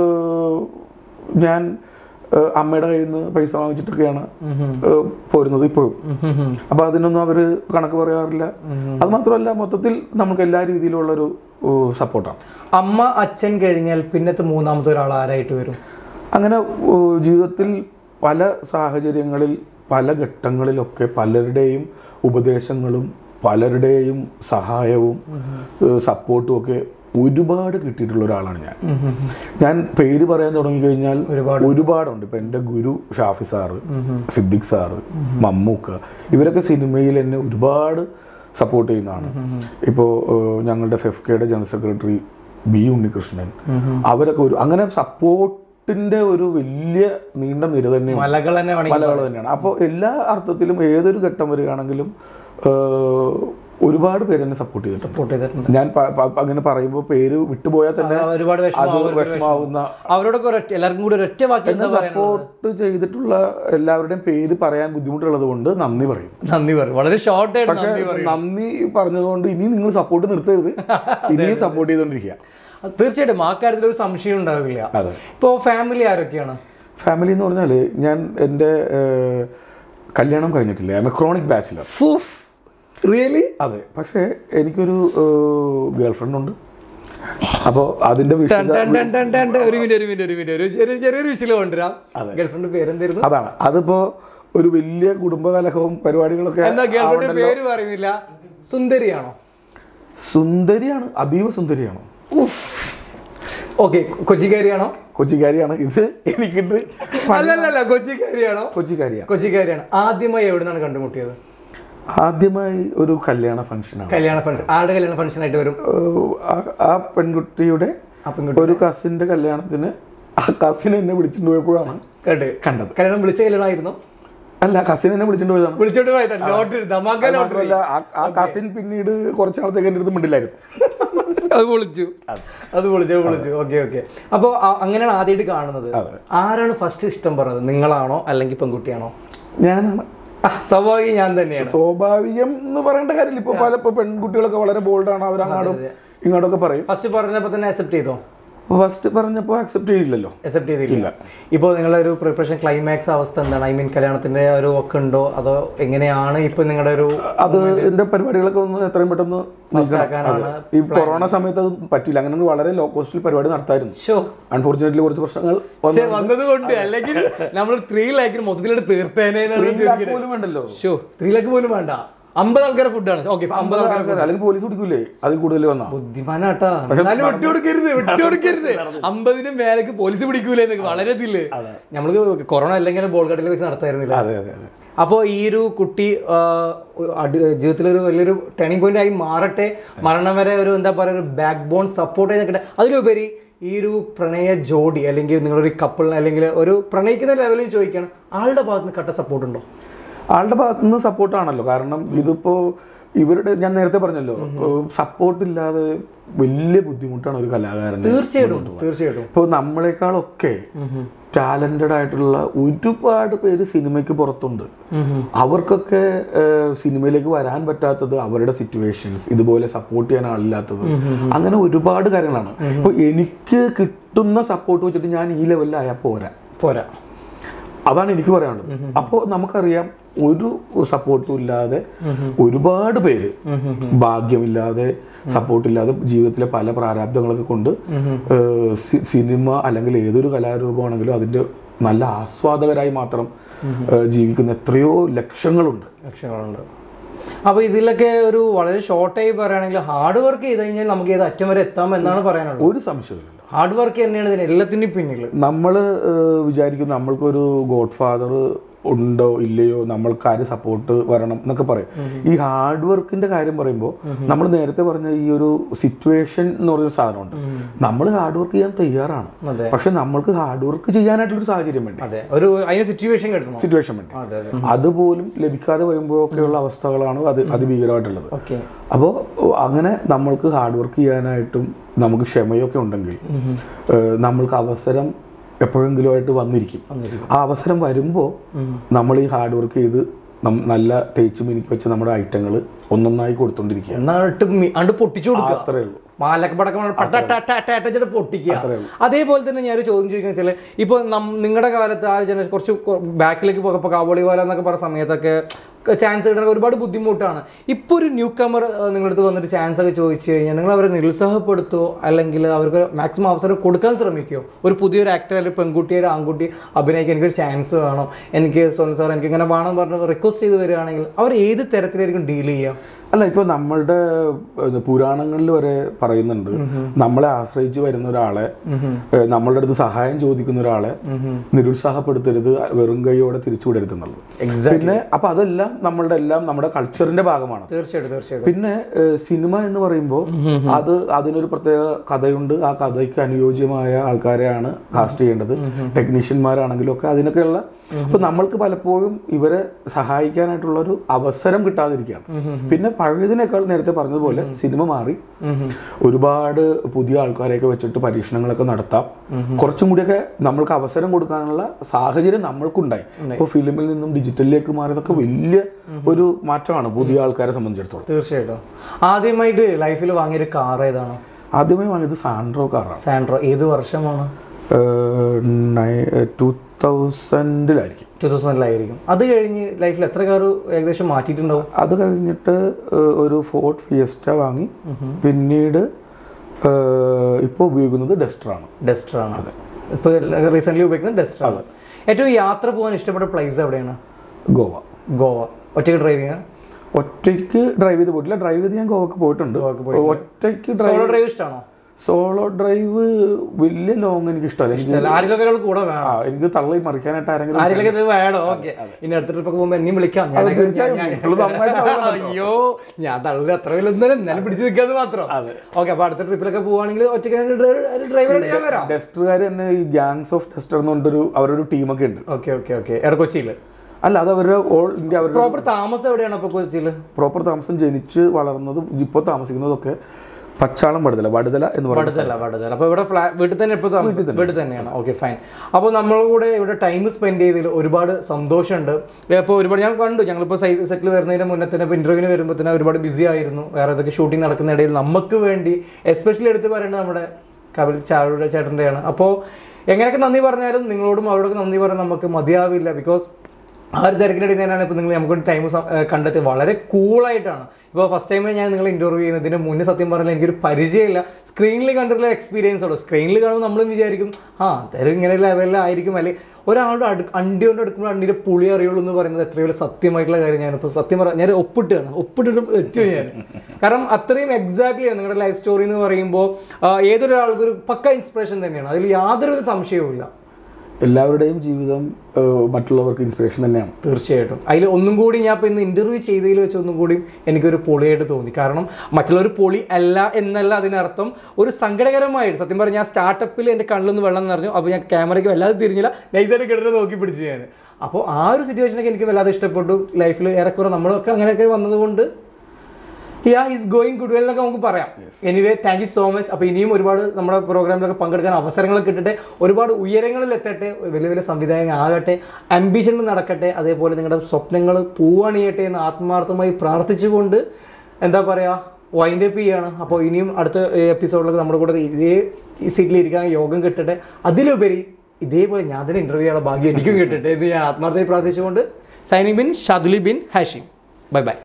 ഞാൻ അമ്മയുടെ കയ്യിൽ നിന്ന് പൈസ വാങ്ങിച്ചിട്ടൊക്കെയാണ് പോരുന്നത് ഇപ്പോഴും. അപ്പൊ അതിനൊന്നും അവര് കണക്ക് പറയാറില്ല. അത് മാത്രമല്ല, മൊത്തത്തിൽ നമുക്ക് എല്ലാ രീതിയിലുള്ളൊരു സപ്പോർട്ടാണ്. അമ്മ അച്ഛൻ കഴിഞ്ഞാൽ പിന്നത്തെ മൂന്നാമത്തെ ഒരാൾ ആരായിട്ട് വരും? അങ്ങനെ ജീവിതത്തിൽ പല സാഹചര്യങ്ങളിൽ പല ഘട്ടങ്ങളിലൊക്കെ പലരുടെയും ഉപദേശങ്ങളും പലരുടെയും സഹായവും സപ്പോർട്ടും ഒക്കെ ഒരുപാട് കിട്ടിയിട്ടുള്ള ഒരാളാണ് ഞാൻ പേര് പറയാൻ തുടങ്ങിക്കഴിഞ്ഞാൽ ഒരുപാടുണ്ട്. ഇപ്പൊ എൻ്റെ ഗുരു ഷാഫി സാറ്, സിദ്ദിഖ് സാറ്, മമ്മൂക്ക, ഇവരൊക്കെ സിനിമയിൽ എന്നെ ഒരുപാട് സപ്പോർട്ട് ചെയ്യുന്നതാണ്. ഇപ്പോൾ ഞങ്ങളുടെ ഫെഫ്കയുടെ ജനറൽ സെക്രട്ടറി ബി ഉണ്ണികൃഷ്ണൻ, അവരൊക്കെ അങ്ങനെ സപ്പോർട്ടിന്റെ ഒരു വലിയ നീണ്ട നിര തന്നെയാണ്, മലകൾ തന്നെയാണ്. അപ്പോൾ എല്ലാ അർത്ഥത്തിലും ഏതൊരു ഘട്ടം വരികയാണെങ്കിലും ഒരുപാട് പേര് എന്നെ സപ്പോർട്ട് ചെയ്തിട്ടുണ്ട്. ഞാൻ അങ്ങനെ പറയുമ്പോൾ പേര് വിട്ടുപോയാൽ തന്നെ ഒരുപാട് വിഷമാവുന്ന, അവരോടൊക്കെ എല്ലാവർക്കും കൂടി ഒരൊറ്റ വാക്കിൽ സപ്പോർട്ട് ചെയ്തിട്ടുള്ള എല്ലാവരുടെയും പേര് പറയാൻ ബുദ്ധിമുട്ടുള്ളത് കൊണ്ട് നന്ദി പറയും. വളരെ ഷോർട്ട് ആയിട്ട്. പക്ഷേ നന്ദി പറഞ്ഞതുകൊണ്ട് ഇനി നിങ്ങൾ സപ്പോർട്ട് നിർത്തരുത്, ഇനിയും സപ്പോർട്ട് ചെയ്തുകൊണ്ടിരിക്കുക. തീർച്ചയായിട്ടും ആ കാര്യത്തിൽ ഒരു സംശയം ഉണ്ടാവില്ല. ഇപ്പോൾ ഫാമിലി ആരൊക്കെയാണ്? ഫാമിലി എന്ന് പറഞ്ഞാൽ ഞാൻ എൻ്റെ കല്യാണം കഴിഞ്ഞിട്ടില്ല. I am a chronic bachelor. Really? അതെ. പക്ഷേ എനിക്കൊരു ഗേൾ ഫ്രണ്ട് ഉണ്ട്. അപ്പോൾ അതിന്റെ അതാണ്. അതിപ്പോ ഒരു വലിയ കുടുംബകലഹവും പരിപാടികളൊക്കെ. പേര് പറയുന്നില്ല. സുന്ദരിയാണോ? സുന്ദരിയാണ്, അതീവ സുന്ദരിയാണ്. ഓക്കെ. കൊച്ചിക്കാരിയാണോ? കൊച്ചിക്കാരിയാണ്. ഇത് എനിക്കിട്ട് അല്ലല്ല, കൊച്ചിക്കാരിയാണോ? കൊച്ചിക്കാരിയാണ്. ആദ്യമായി എവിടെ നിന്നാണ് കണ്ടുമുട്ടിയത്? ആദ്യമായി ഒരു കല്യാണ ഫംഗ്ഷനാണ്. ആരുടെ കല്യാണ ഫംഗ്ഷൻ ആയിട്ട് വരും? ആ പെൺകുട്ടിയുടെ ഒരു കസിന്റെ കല്യാണത്തിന് ആ കസിൻ എന്നെ വിളിച്ചിട്ട് പോയപ്പോഴാണ് കണ്ടത്. കല്യാണം വിളിച്ച കല്യാണമായിരുന്നു? അല്ല, കസിൻ എന്നെ വിളിച്ചിട്ട് പോയതാണ്. ആ കസിൻ പിന്നീട് കുറച്ച് നാളത്തേക്ക് എൻ്റെ അടുത്ത് മിണ്ടില്ലായിരുന്നു. അത് പൊളിച്ചു. ഓക്കെ. അപ്പോൾ അങ്ങനെയാണ് ആദ്യമായിട്ട് കാണുന്നത്. ആരാണ് ഫസ്റ്റ് ഇഷ്ടം പറഞ്ഞത്? നിങ്ങളാണോ അല്ലെങ്കിൽ പെൺകുട്ടിയാണോ? ഞാനാണ്. സ്വാഭാവികം ഞാൻ തന്നെയാണ്. സ്വാഭാവികം എന്ന് പറയേണ്ട കാര്യമില്ല. ഇപ്പൊ പല പെൺകുട്ടികളൊക്കെ വളരെ ബോൾഡാണ്, അവരങ്ങാടും ഇങ്ങോട്ടൊക്കെ പറയും. ഫസ്റ്റ് പറഞ്ഞപ്പോ തന്നെ അക്സെപ്റ്റ് ചെയ്തോ? ഫസ്റ്റ് പറഞ്ഞപ്പോൾ അക്സെപ്റ്റ് ചെയ്തില്ലല്ലോ. അക്സെപ്റ്റ് ചെയ്തില്ല. ഇപ്പോൾ നിങ്ങളുടെ ഒരു പ്രിപ്പറേഷൻ ക്ലൈമാക്സ് അവസ്ഥ എന്താണ്? ഐ മീൻ കല്യാണത്തിന്റെ ഒരു ഒക്കെ ഉണ്ടോ, അതോ എങ്ങനെയാണ് ഇപ്പൊ നിങ്ങളുടെ ഒരു അത് എന്റെ പരിപാടികളൊക്കെ ഒന്ന് എത്രയും പെട്ടെന്ന് ഈ കൊറോണ സമയത്ത് അത് പറ്റില്ല. അങ്ങനെ വളരെ ലോ കോസ്റ്റിൽ പരിപാടി നടത്തായിരുന്നു. അൺഫോർച്ചുനേറ്റ്ലി കുറച്ച് പ്രശ്നങ്ങൾ വന്നതുകൊണ്ട്, അല്ലെങ്കിൽ നമ്മൾ 3 lakhs മൊത്തത്തിലോട്ട് തീർത്തേനെ. 3 lakh പോലും വേണ്ടല്ലോ. 3 lakh പോലും വേണ്ട. 50 ആൾക്കാരെ ഫുഡാണ്. ഓക്കെ, 50 ആൾക്കാർ, അല്ലെങ്കിൽ പോലീസ് പിടിക്കൂലേ അതിൽ കൂടുതൽ വന്നാ? ബുദ്ധിമാനാട്ടാ. വിട്ടുകൊടുക്കരുത് 50-ന് മേലേക്ക് പോലീസ് പിടിക്കൂലേ. വളരെ ഇതില് നമ്മൾക്ക് കൊറോണ അല്ലെങ്കിൽ ബോൾ കട്ടിൽ വെച്ച് നടത്തായിരുന്നില്ല. അപ്പോൾ ഈ ഒരു കുട്ടി ജീവിതത്തിലൊരു വലിയൊരു ടേണിംഗ് പോയിന്റ് ആയി മാറട്ടെ, മരണം വരെ ഒരു എന്താ പറയുക, ഒരു ബാക്ക് ബോൺ സപ്പോർട്ട് ചെയ്തൊക്കെ. അതിലുപരി ഈ ഒരു പ്രണയ ജോഡി അല്ലെങ്കിൽ നിങ്ങളൊരു കപ്പിൾ അല്ലെങ്കിൽ ഒരു പ്രണയിക്കുന്ന ലെവലിൽ ചോദിക്കുകയാണ്, ആളുടെ ഭാഗത്ത് നിന്ന് കട്ട സപ്പോർട്ട് ഉണ്ടോ? ആളുടെ ഭാഗത്തുനിന്ന് സപ്പോർട്ടാണല്ലോ. കാരണം ഇതിപ്പോ ഇവരുടെ, ഞാൻ നേരത്തെ പറഞ്ഞല്ലോ, സപ്പോർട്ട് ഇല്ലാതെ വലിയ ബുദ്ധിമുട്ടാണ് ഒരു കലാകാരൻ. തീർച്ചയായിട്ടും. ഇപ്പോൾ നമ്മളെക്കാളൊക്കെ ടാലന്റഡ് ആയിട്ടുള്ള ഒരുപാട് പേര് സിനിമയ്ക്ക് പുറത്തുണ്ട്. അവർക്കൊക്കെ സിനിമയിലേക്ക് വരാൻ പറ്റാത്തത് അവരുടെ സിറ്റുവേഷൻസ്, ഇതുപോലെ സപ്പോർട്ട് ചെയ്യാൻ ആളില്ലാത്തത്, അങ്ങനെ ഒരുപാട് കാര്യങ്ങളാണ്. ഇപ്പൊ എനിക്ക് കിട്ടുന്ന സപ്പോർട്ട് വെച്ചിട്ട് ഞാൻ ഈ ലെവലിലായാൽ പോരാ. അതാണ് എനിക്ക് പറയാനുള്ളത്. അപ്പോൾ നമുക്കറിയാം, ഒരു സപ്പോർട്ടും ഇല്ലാതെ ഒരുപാട് പേര് ഭാഗ്യമില്ലാതെ, സപ്പോർട്ടില്ലാതെ ജീവിതത്തിലെ പല പ്രാരാബ്ദങ്ങളൊക്കെ കൊണ്ട് സിനിമ അല്ലെങ്കിൽ ഏതൊരു കലാരൂപമാണെങ്കിലും അതിന്റെ നല്ല ആസ്വാദകരായി മാത്രം ജീവിക്കുന്ന എത്രയോ ലക്ഷങ്ങളുണ്ട്. അപ്പൊ ഇതിലൊക്കെ ഒരു വളരെ ഷോർട്ടായി പറയുകയാണെങ്കിൽ ഹാർഡ് വർക്ക് ചെയ്ത് കഴിഞ്ഞാൽ നമുക്ക് ഏത് അറ്റം വരെ എത്താം എന്നാണ് പറയാനുള്ളത്. ഒരു സംശയമില്ല, ഹാർഡ് വർക്ക് തന്നെയാണ് ഇതിന് എല്ലാത്തിനും പിന്നിൽ. നമ്മൾ വിചാരിക്കും നമ്മൾക്കൊരു ഗോഡ് ഫാദർ ഉണ്ടോ ഇല്ലയോ, നമ്മൾക്ക് ആര് സപ്പോർട്ട് വരണം എന്നൊക്കെ പറയും. ഈ ഹാർഡ് വർക്കിന്റെ കാര്യം പറയുമ്പോൾ നമ്മൾ നേരത്തെ പറഞ്ഞ ഈ ഒരു സിറ്റുവേഷൻ എന്ന് പറയുന്ന സാധനമുണ്ട്. നമ്മൾ ഹാർഡ് വർക്ക് ചെയ്യാൻ തയ്യാറാണ്, പക്ഷെ നമ്മൾക്ക് ഹാർഡ് വർക്ക് ചെയ്യാനായിട്ടുള്ളൊരു സാഹചര്യം വേണ്ടി, സിറ്റുവേഷൻ വേണ്ടി. അതുപോലും ലഭിക്കാതെ വരുമ്പോഴൊക്കെയുള്ള അവസ്ഥകളാണ് അതിഭീകരമായിട്ടുള്ളത്. അപ്പോൾ അങ്ങനെ നമ്മൾക്ക് ഹാർഡ് വർക്ക് ചെയ്യാനായിട്ടും നമുക്ക് ക്ഷമയൊക്കെ ഉണ്ടെങ്കിൽ നമ്മൾക്ക് അവസരം എപ്പോഴെങ്കിലും ആയിട്ട് വന്നിരിക്കും. ആ അവസരം വരുമ്പോൾ നമ്മൾ ഈ ഹാർഡ് വർക്ക് ചെയ്ത് നല്ല തേച്ച് മിനിക്ക് വെച്ച് നമ്മുടെ ഐറ്റങ്ങൾ ഒന്നൊന്നായി കൊടുത്തോണ്ടിരിക്കുക, പൊട്ടിച്ചു കൊടുക്കുക. അത്രേ ഉള്ളൂ. പൊട്ടിക്കുക. അതേപോലെ തന്നെ ഞാൻ ഒരു ചോദ്യം ചോദിക്കുന്ന വെച്ചാൽ, ഇപ്പോൾ നിങ്ങളുടെ കാലത്ത് ആ ജനറേഷൻ കുറച്ച് ബാക്കിലേക്ക് പോയപ്പോൾ കാബോളി വാല എന്നൊക്കെ പറഞ്ഞ സമയത്തൊക്കെ ചാൻസ് കിട്ടാൻ ഒരുപാട് ബുദ്ധിമുട്ടാണ്. ഇപ്പോൾ ഒരു ന്യൂ കമർ നിങ്ങളുടെ അടുത്ത് വന്നിട്ട് ചാൻസ് ഒക്കെ ചോദിച്ചു കഴിഞ്ഞാൽ നിങ്ങൾ അവരെ നിരുത്സാഹപ്പെടുത്തുമോ, അല്ലെങ്കിൽ അവർക്ക് മാക്സിമം അവസരം കൊടുക്കാൻ ശ്രമിക്കുമോ? ഒരു പുതിയൊരു ആക്ടർ അല്ലെങ്കിൽ പെൺകുട്ടിയുടെ ആൺകുട്ടി അഭിനയിക്കാൻ എനിക്കൊരു ചാൻസ് വേണം, എനിക്ക് സോനൽ സാർ എനിക്ക് ഇങ്ങനെ വേണം പറഞ്ഞ് റിക്വസ്റ്റ് ചെയ്ത് വരികയാണെങ്കിൽ അവർ ഏത് തരത്തിലായിരിക്കും ഡീൽ ചെയ്യുക? അല്ല, ഇപ്പൊ നമ്മളുടെ പുരാണങ്ങളിൽ വരെ പറയുന്നുണ്ട്, നമ്മളെ ആശ്രയിച്ച് വരുന്ന ഒരാളെ, നമ്മളുടെ അടുത്ത് സഹായം ചോദിക്കുന്ന ഒരാളെ നിരുത്സാഹപ്പെടുത്തരുത്, വെറും കൈയോടെ തിരിച്ചുവിടരുത് എന്നുള്ളത്. പിന്നെ അപ്പൊ അതെല്ലാം നമ്മുടെ കൾച്ചറിന്റെ ഭാഗമാണ്. തീർച്ചയായിട്ടും. പിന്നെ സിനിമ എന്ന് പറയുമ്പോൾ അതിനൊരു പ്രത്യേക കഥയുണ്ട്. ആ കഥയ്ക്ക് അനുയോജ്യമായ ആൾക്കാരെയാണ് കാസ്റ്റ് ചെയ്യേണ്ടത്. ടെക്നീഷ്യന്മാരാണെങ്കിലും ഒക്കെ അതിനൊക്കെയുള്ള. അപ്പൊ നമ്മൾക്ക് പലപ്പോഴും ഇവരെ സഹായിക്കാനായിട്ടുള്ള ഒരു അവസരം കിട്ടാതിരിക്കുകയാണ്. പിന്നെ പഴയതിനേക്കാൾ നേരത്തെ പറഞ്ഞതുപോലെ സിനിമ മാറി, ഒരുപാട് പുതിയ ആൾക്കാരെയൊക്കെ വെച്ചിട്ട് പരീക്ഷണങ്ങളൊക്കെ നടത്താം. കുറച്ചും കൂടിയൊക്കെ നമ്മൾക്ക് അവസരം കൊടുക്കാനുള്ള സാഹചര്യം നമ്മൾക്കുണ്ടായി. ഇപ്പൊ ഫിലിമിൽ നിന്നും ഡിജിറ്റലിലേക്ക് മാറിയതൊക്കെ വലിയ ഒരു മാറ്റമാണ് പുതിയ ആൾക്കാരെ സംബന്ധിച്ചിടത്തോളം. തീർച്ചയായിട്ടും. ആദ്യമായിട്ട് ലൈഫിൽ വാങ്ങിയൊരു കാർ ഏതാണ്? ആദ്യമായി വാങ്ങിയത് സാൻഡ്രോ കാറാണ്. സാൻഡ്രോ ഏത് വർഷമാണ്? 2000-ലായിരിക്കും. അത് കഴിഞ്ഞ് ലൈഫിൽ എത്ര കാർ ഏകദേശം മാറ്റിയിട്ടുണ്ടാവും? അത് കഴിഞ്ഞിട്ട് ഒരു ഫോർഡ് ഫിയസ്റ്റ വാങ്ങി. പിന്നീട് ഇപ്പോൾ ഉപയോഗിക്കുന്നത് ഡസ്റ്ററാണ്. ഇപ്പോൾ റീസെന്റ് ഉപയോഗിക്കുന്നത് ഡസ്റ്ററാണ്. ഏറ്റവും യാത്ര പോകാൻ ഇഷ്ടപ്പെട്ട പ്ലേസ് എവിടെയാണ്? ഗോവ. ഒറ്റയ്ക്ക് ഡ്രൈവ് ചെയ്യാൻ? ഒറ്റയ്ക്ക് ഡ്രൈവ് ചെയ്ത് പോയിട്ടില്ല. ഡ്രൈവ് ചെയ്ത് ഞാൻ ഗോവക്ക് പോയിട്ടുണ്ട്. ഒറ്റയ്ക്ക് ഡ്രൈവ് ഇഷ്ടമാണോ? സോളോ ഡ്രൈവ് വലിയ ലോങ് എനിക്ക് ഇഷ്ടമല്ല. എനിക്ക് തള്ളി മറിക്കാനായിട്ട് ആരെങ്കിലും വേണം. ഓക്കെ, ഇനി അടുത്ത ട്രിപ്പൊക്കെ പോകുമ്പോൾ എന്നെയും വിളിക്കാം. അയ്യോ, ഞാൻ തള്ളി അത്ര എന്നാലും പിടിച്ചു നിൽക്കാന്ന് മാത്രം. ഓക്കെ, അപ്പൊ അടുത്ത ട്രിപ്പിലൊക്കെ പോവാണെങ്കിൽ ഒറ്റയ്ക്ക് ഡ്രൈവർ. ഡസ്റ്ററുകാർ തന്നെ ഈ ഗാങ്സ് ഓഫ് ഡസ്റ്റർ എന്ന് പറഞ്ഞൊരു അവരൊരു ടീമൊക്കെ ഉണ്ട്. എവിടെ? കൊച്ചിയില്? അല്ല, അത് അവരുടെ ഓൾ ഇന്ത്യ. പ്രോപ്പർ താമസം എവിടെയാണ് അപ്പൊ കൊച്ചിയില്? പ്രോപ്പർ താമസം ജനിച്ച് വളർന്നതും ഇപ്പോൾ താമസിക്കുന്നതൊക്കെ പച്ചാളം വടുതല എന്ന് പറയുന്നത്. അപ്പൊ ഇവിടെ വീട്ടിൽ തന്നെ വീട്ടിൽ തന്നെയാണ്. Okay, fine. അപ്പോൾ നമ്മൾ കൂടെ ഇവിടെ ടൈം സ്പെൻഡ് ചെയ്തതിൽ ഒരുപാട് സന്തോഷമുണ്ട്. ഇപ്പോൾ ഒരുപാട് ഞാൻ കണ്ടു, ഞങ്ങളിപ്പോൾ സെറ്റിൽ വരുന്നതിന് മുന്നേ തന്നെ ഇപ്പോൾ ഇന്റർവ്യൂവിന് വരുമ്പോൾ തന്നെ ഒരുപാട് ബിസി ആയിരുന്നു. വേറെ ഏതൊക്കെ ഷൂട്ടിംഗ് നടക്കുന്ന ഇടയിൽ നമുക്ക് വേണ്ടി എസ്പെഷ്യലി എടുത്ത് പറയേണ്ടത് നമ്മുടെ കപിൽ ചാരുടെ ചേട്ടൻ്റെയാണ്. അപ്പോൾ എങ്ങനെയൊക്കെ നന്ദി പറഞ്ഞാലും നിങ്ങളോടും അവരോടൊക്കെ നന്ദി പറയാൻ നമുക്ക് മതിയാവില്ല. ബിക്കോസ് ആ ഒരു തിരക്കിനിടയിൽ തന്നെയാണ് ഇപ്പോൾ നിങ്ങൾ നമുക്കൊരു ടൈം കണ്ടെത്തി വളരെ കൂളായിട്ടാണ്. ഇപ്പോൾ ഫസ്റ്റ് ടൈം ഞാൻ നിങ്ങളെ ഇൻ്റർവ്യൂ ചെയ്യുന്നതിന് മുന്നേ സത്യം പറഞ്ഞാൽ എനിക്കൊരു പരിചയമില്ല, സ്ക്രീനിൽ കണ്ടിട്ടുള്ള എക്സ്പീരിയൻസ് ഉള്ളൂ. സ്ക്രീനിൽ കാണുമ്പോൾ നമ്മളും വിചാരിക്കും അതായത് ഇങ്ങനെ ലെവലിലായിരിക്കും, അല്ലെങ്കിൽ ഒരാളുടെ അണ്ടി കൊണ്ട് എടുക്കുമ്പോൾ അണ്ടിയുടെ പുളി അറിയുള്ളൂ എന്ന് പറയുന്നത് എത്രയോ സത്യമായിട്ടുള്ള കാര്യം. ഞാനിപ്പോൾ സത്യം പറയാം, ഞാൻ ഒപ്പിട്ടിട്ട് വെച്ചു ഞാൻ. കാരണം അത്രയും എക്സാക്ട്ലി ആണ് നിങ്ങളുടെ ലൈഫ് സ്റ്റോറി എന്ന് പറയുമ്പോൾ ഏതൊരാൾക്കൊരു പക്ക ഇൻസ്പിറേഷൻ തന്നെയാണ്, അതിൽ യാതൊരു സംശയവും ഇല്ല. എല്ലാവരുടെയും ജീവിതം മറ്റുള്ളവർക്ക് ഇൻസ്പിറേഷൻ തന്നെയാണ്. തീർച്ചയായിട്ടും. അതിൽ ഒന്നും കൂടി ഞാൻ ഇപ്പോൾ ഇന്ന് ഇൻ്റർവ്യൂ ചെയ്തതിൽ വെച്ച് ഒന്നും കൂടി എനിക്കൊരു പൊളിയായിട്ട് തോന്നി. കാരണം മറ്റുള്ളൊരു പൊളി അല്ല എന്നല്ല അതിനർത്ഥം, ഒരു സങ്കടകരമായിട്ട് സത്യം പറഞ്ഞാൽ ഞാൻ സ്റ്റാർട്ടപ്പിൽ എൻ്റെ കണ്ണിലൊന്ന് വെള്ളം നിറഞ്ഞു. അപ്പോൾ ഞാൻ ക്യാമറയ്ക്ക് വല്ലാതെ തിരിഞ്ഞില്ല, നൈസായിട്ട് കിടന്ന് നോക്കി പിടിച്ച് ഞാൻ. അപ്പോൾ ആ ഒരു സിറ്റുവേഷനൊക്കെ എനിക്ക് വല്ലാതെ ഇഷ്ടപ്പെട്ടു. ലൈഫിൽ ഏറെക്കുറെ നമ്മളൊക്കെ അങ്ങനെയൊക്കെ വന്നതുകൊണ്ട് ഈസ് ഗോയിങ് ഗുഡ് വെൽ എന്നൊക്കെ നമുക്ക് പറയാം. Anyway thank you so much. അപ്പോൾ ഇനിയും ഒരുപാട് നമ്മുടെ പ്രോഗ്രാമിലൊക്കെ പങ്കെടുക്കാൻ അവസരങ്ങൾ കിട്ടട്ടെ, ഒരുപാട് ഉയരങ്ങളിൽ എത്തട്ടെ, വലിയ വലിയ സംവിധായകനാകട്ടെ, അംബിഷൻ നടക്കട്ടെ, അതേപോലെ നിങ്ങളുടെ സ്വപ്നങ്ങൾ പൂവണിയട്ടെ എന്ന് ആത്മാർത്ഥമായി പ്രാർത്ഥിച്ചുകൊണ്ട് എന്താ പറയുക വൈൻഡ് അപ്പ് ചെയ്യാണ്. അപ്പോൾ ഇനിയും അടുത്ത എപ്പിസോഡിലൊക്കെ നമ്മുടെ കൂടെ ഇതേ സീറ്റിൽ ഇരിക്കാൻ യോഗം കിട്ടട്ടെ, അതിലുപരി ഇതേപോലെ ഞാൻ തന്നെ ഇൻ്റർവ്യൂ ചെയ്യാനുള്ള ഭാഗ്യം എനിക്കും കിട്ടട്ടെ എന്ന് ഞാൻ ആത്മാർത്ഥമായി പ്രാർത്ഥിച്ചുകൊണ്ട് signing bin Shaduli bin Hashim. Bye by.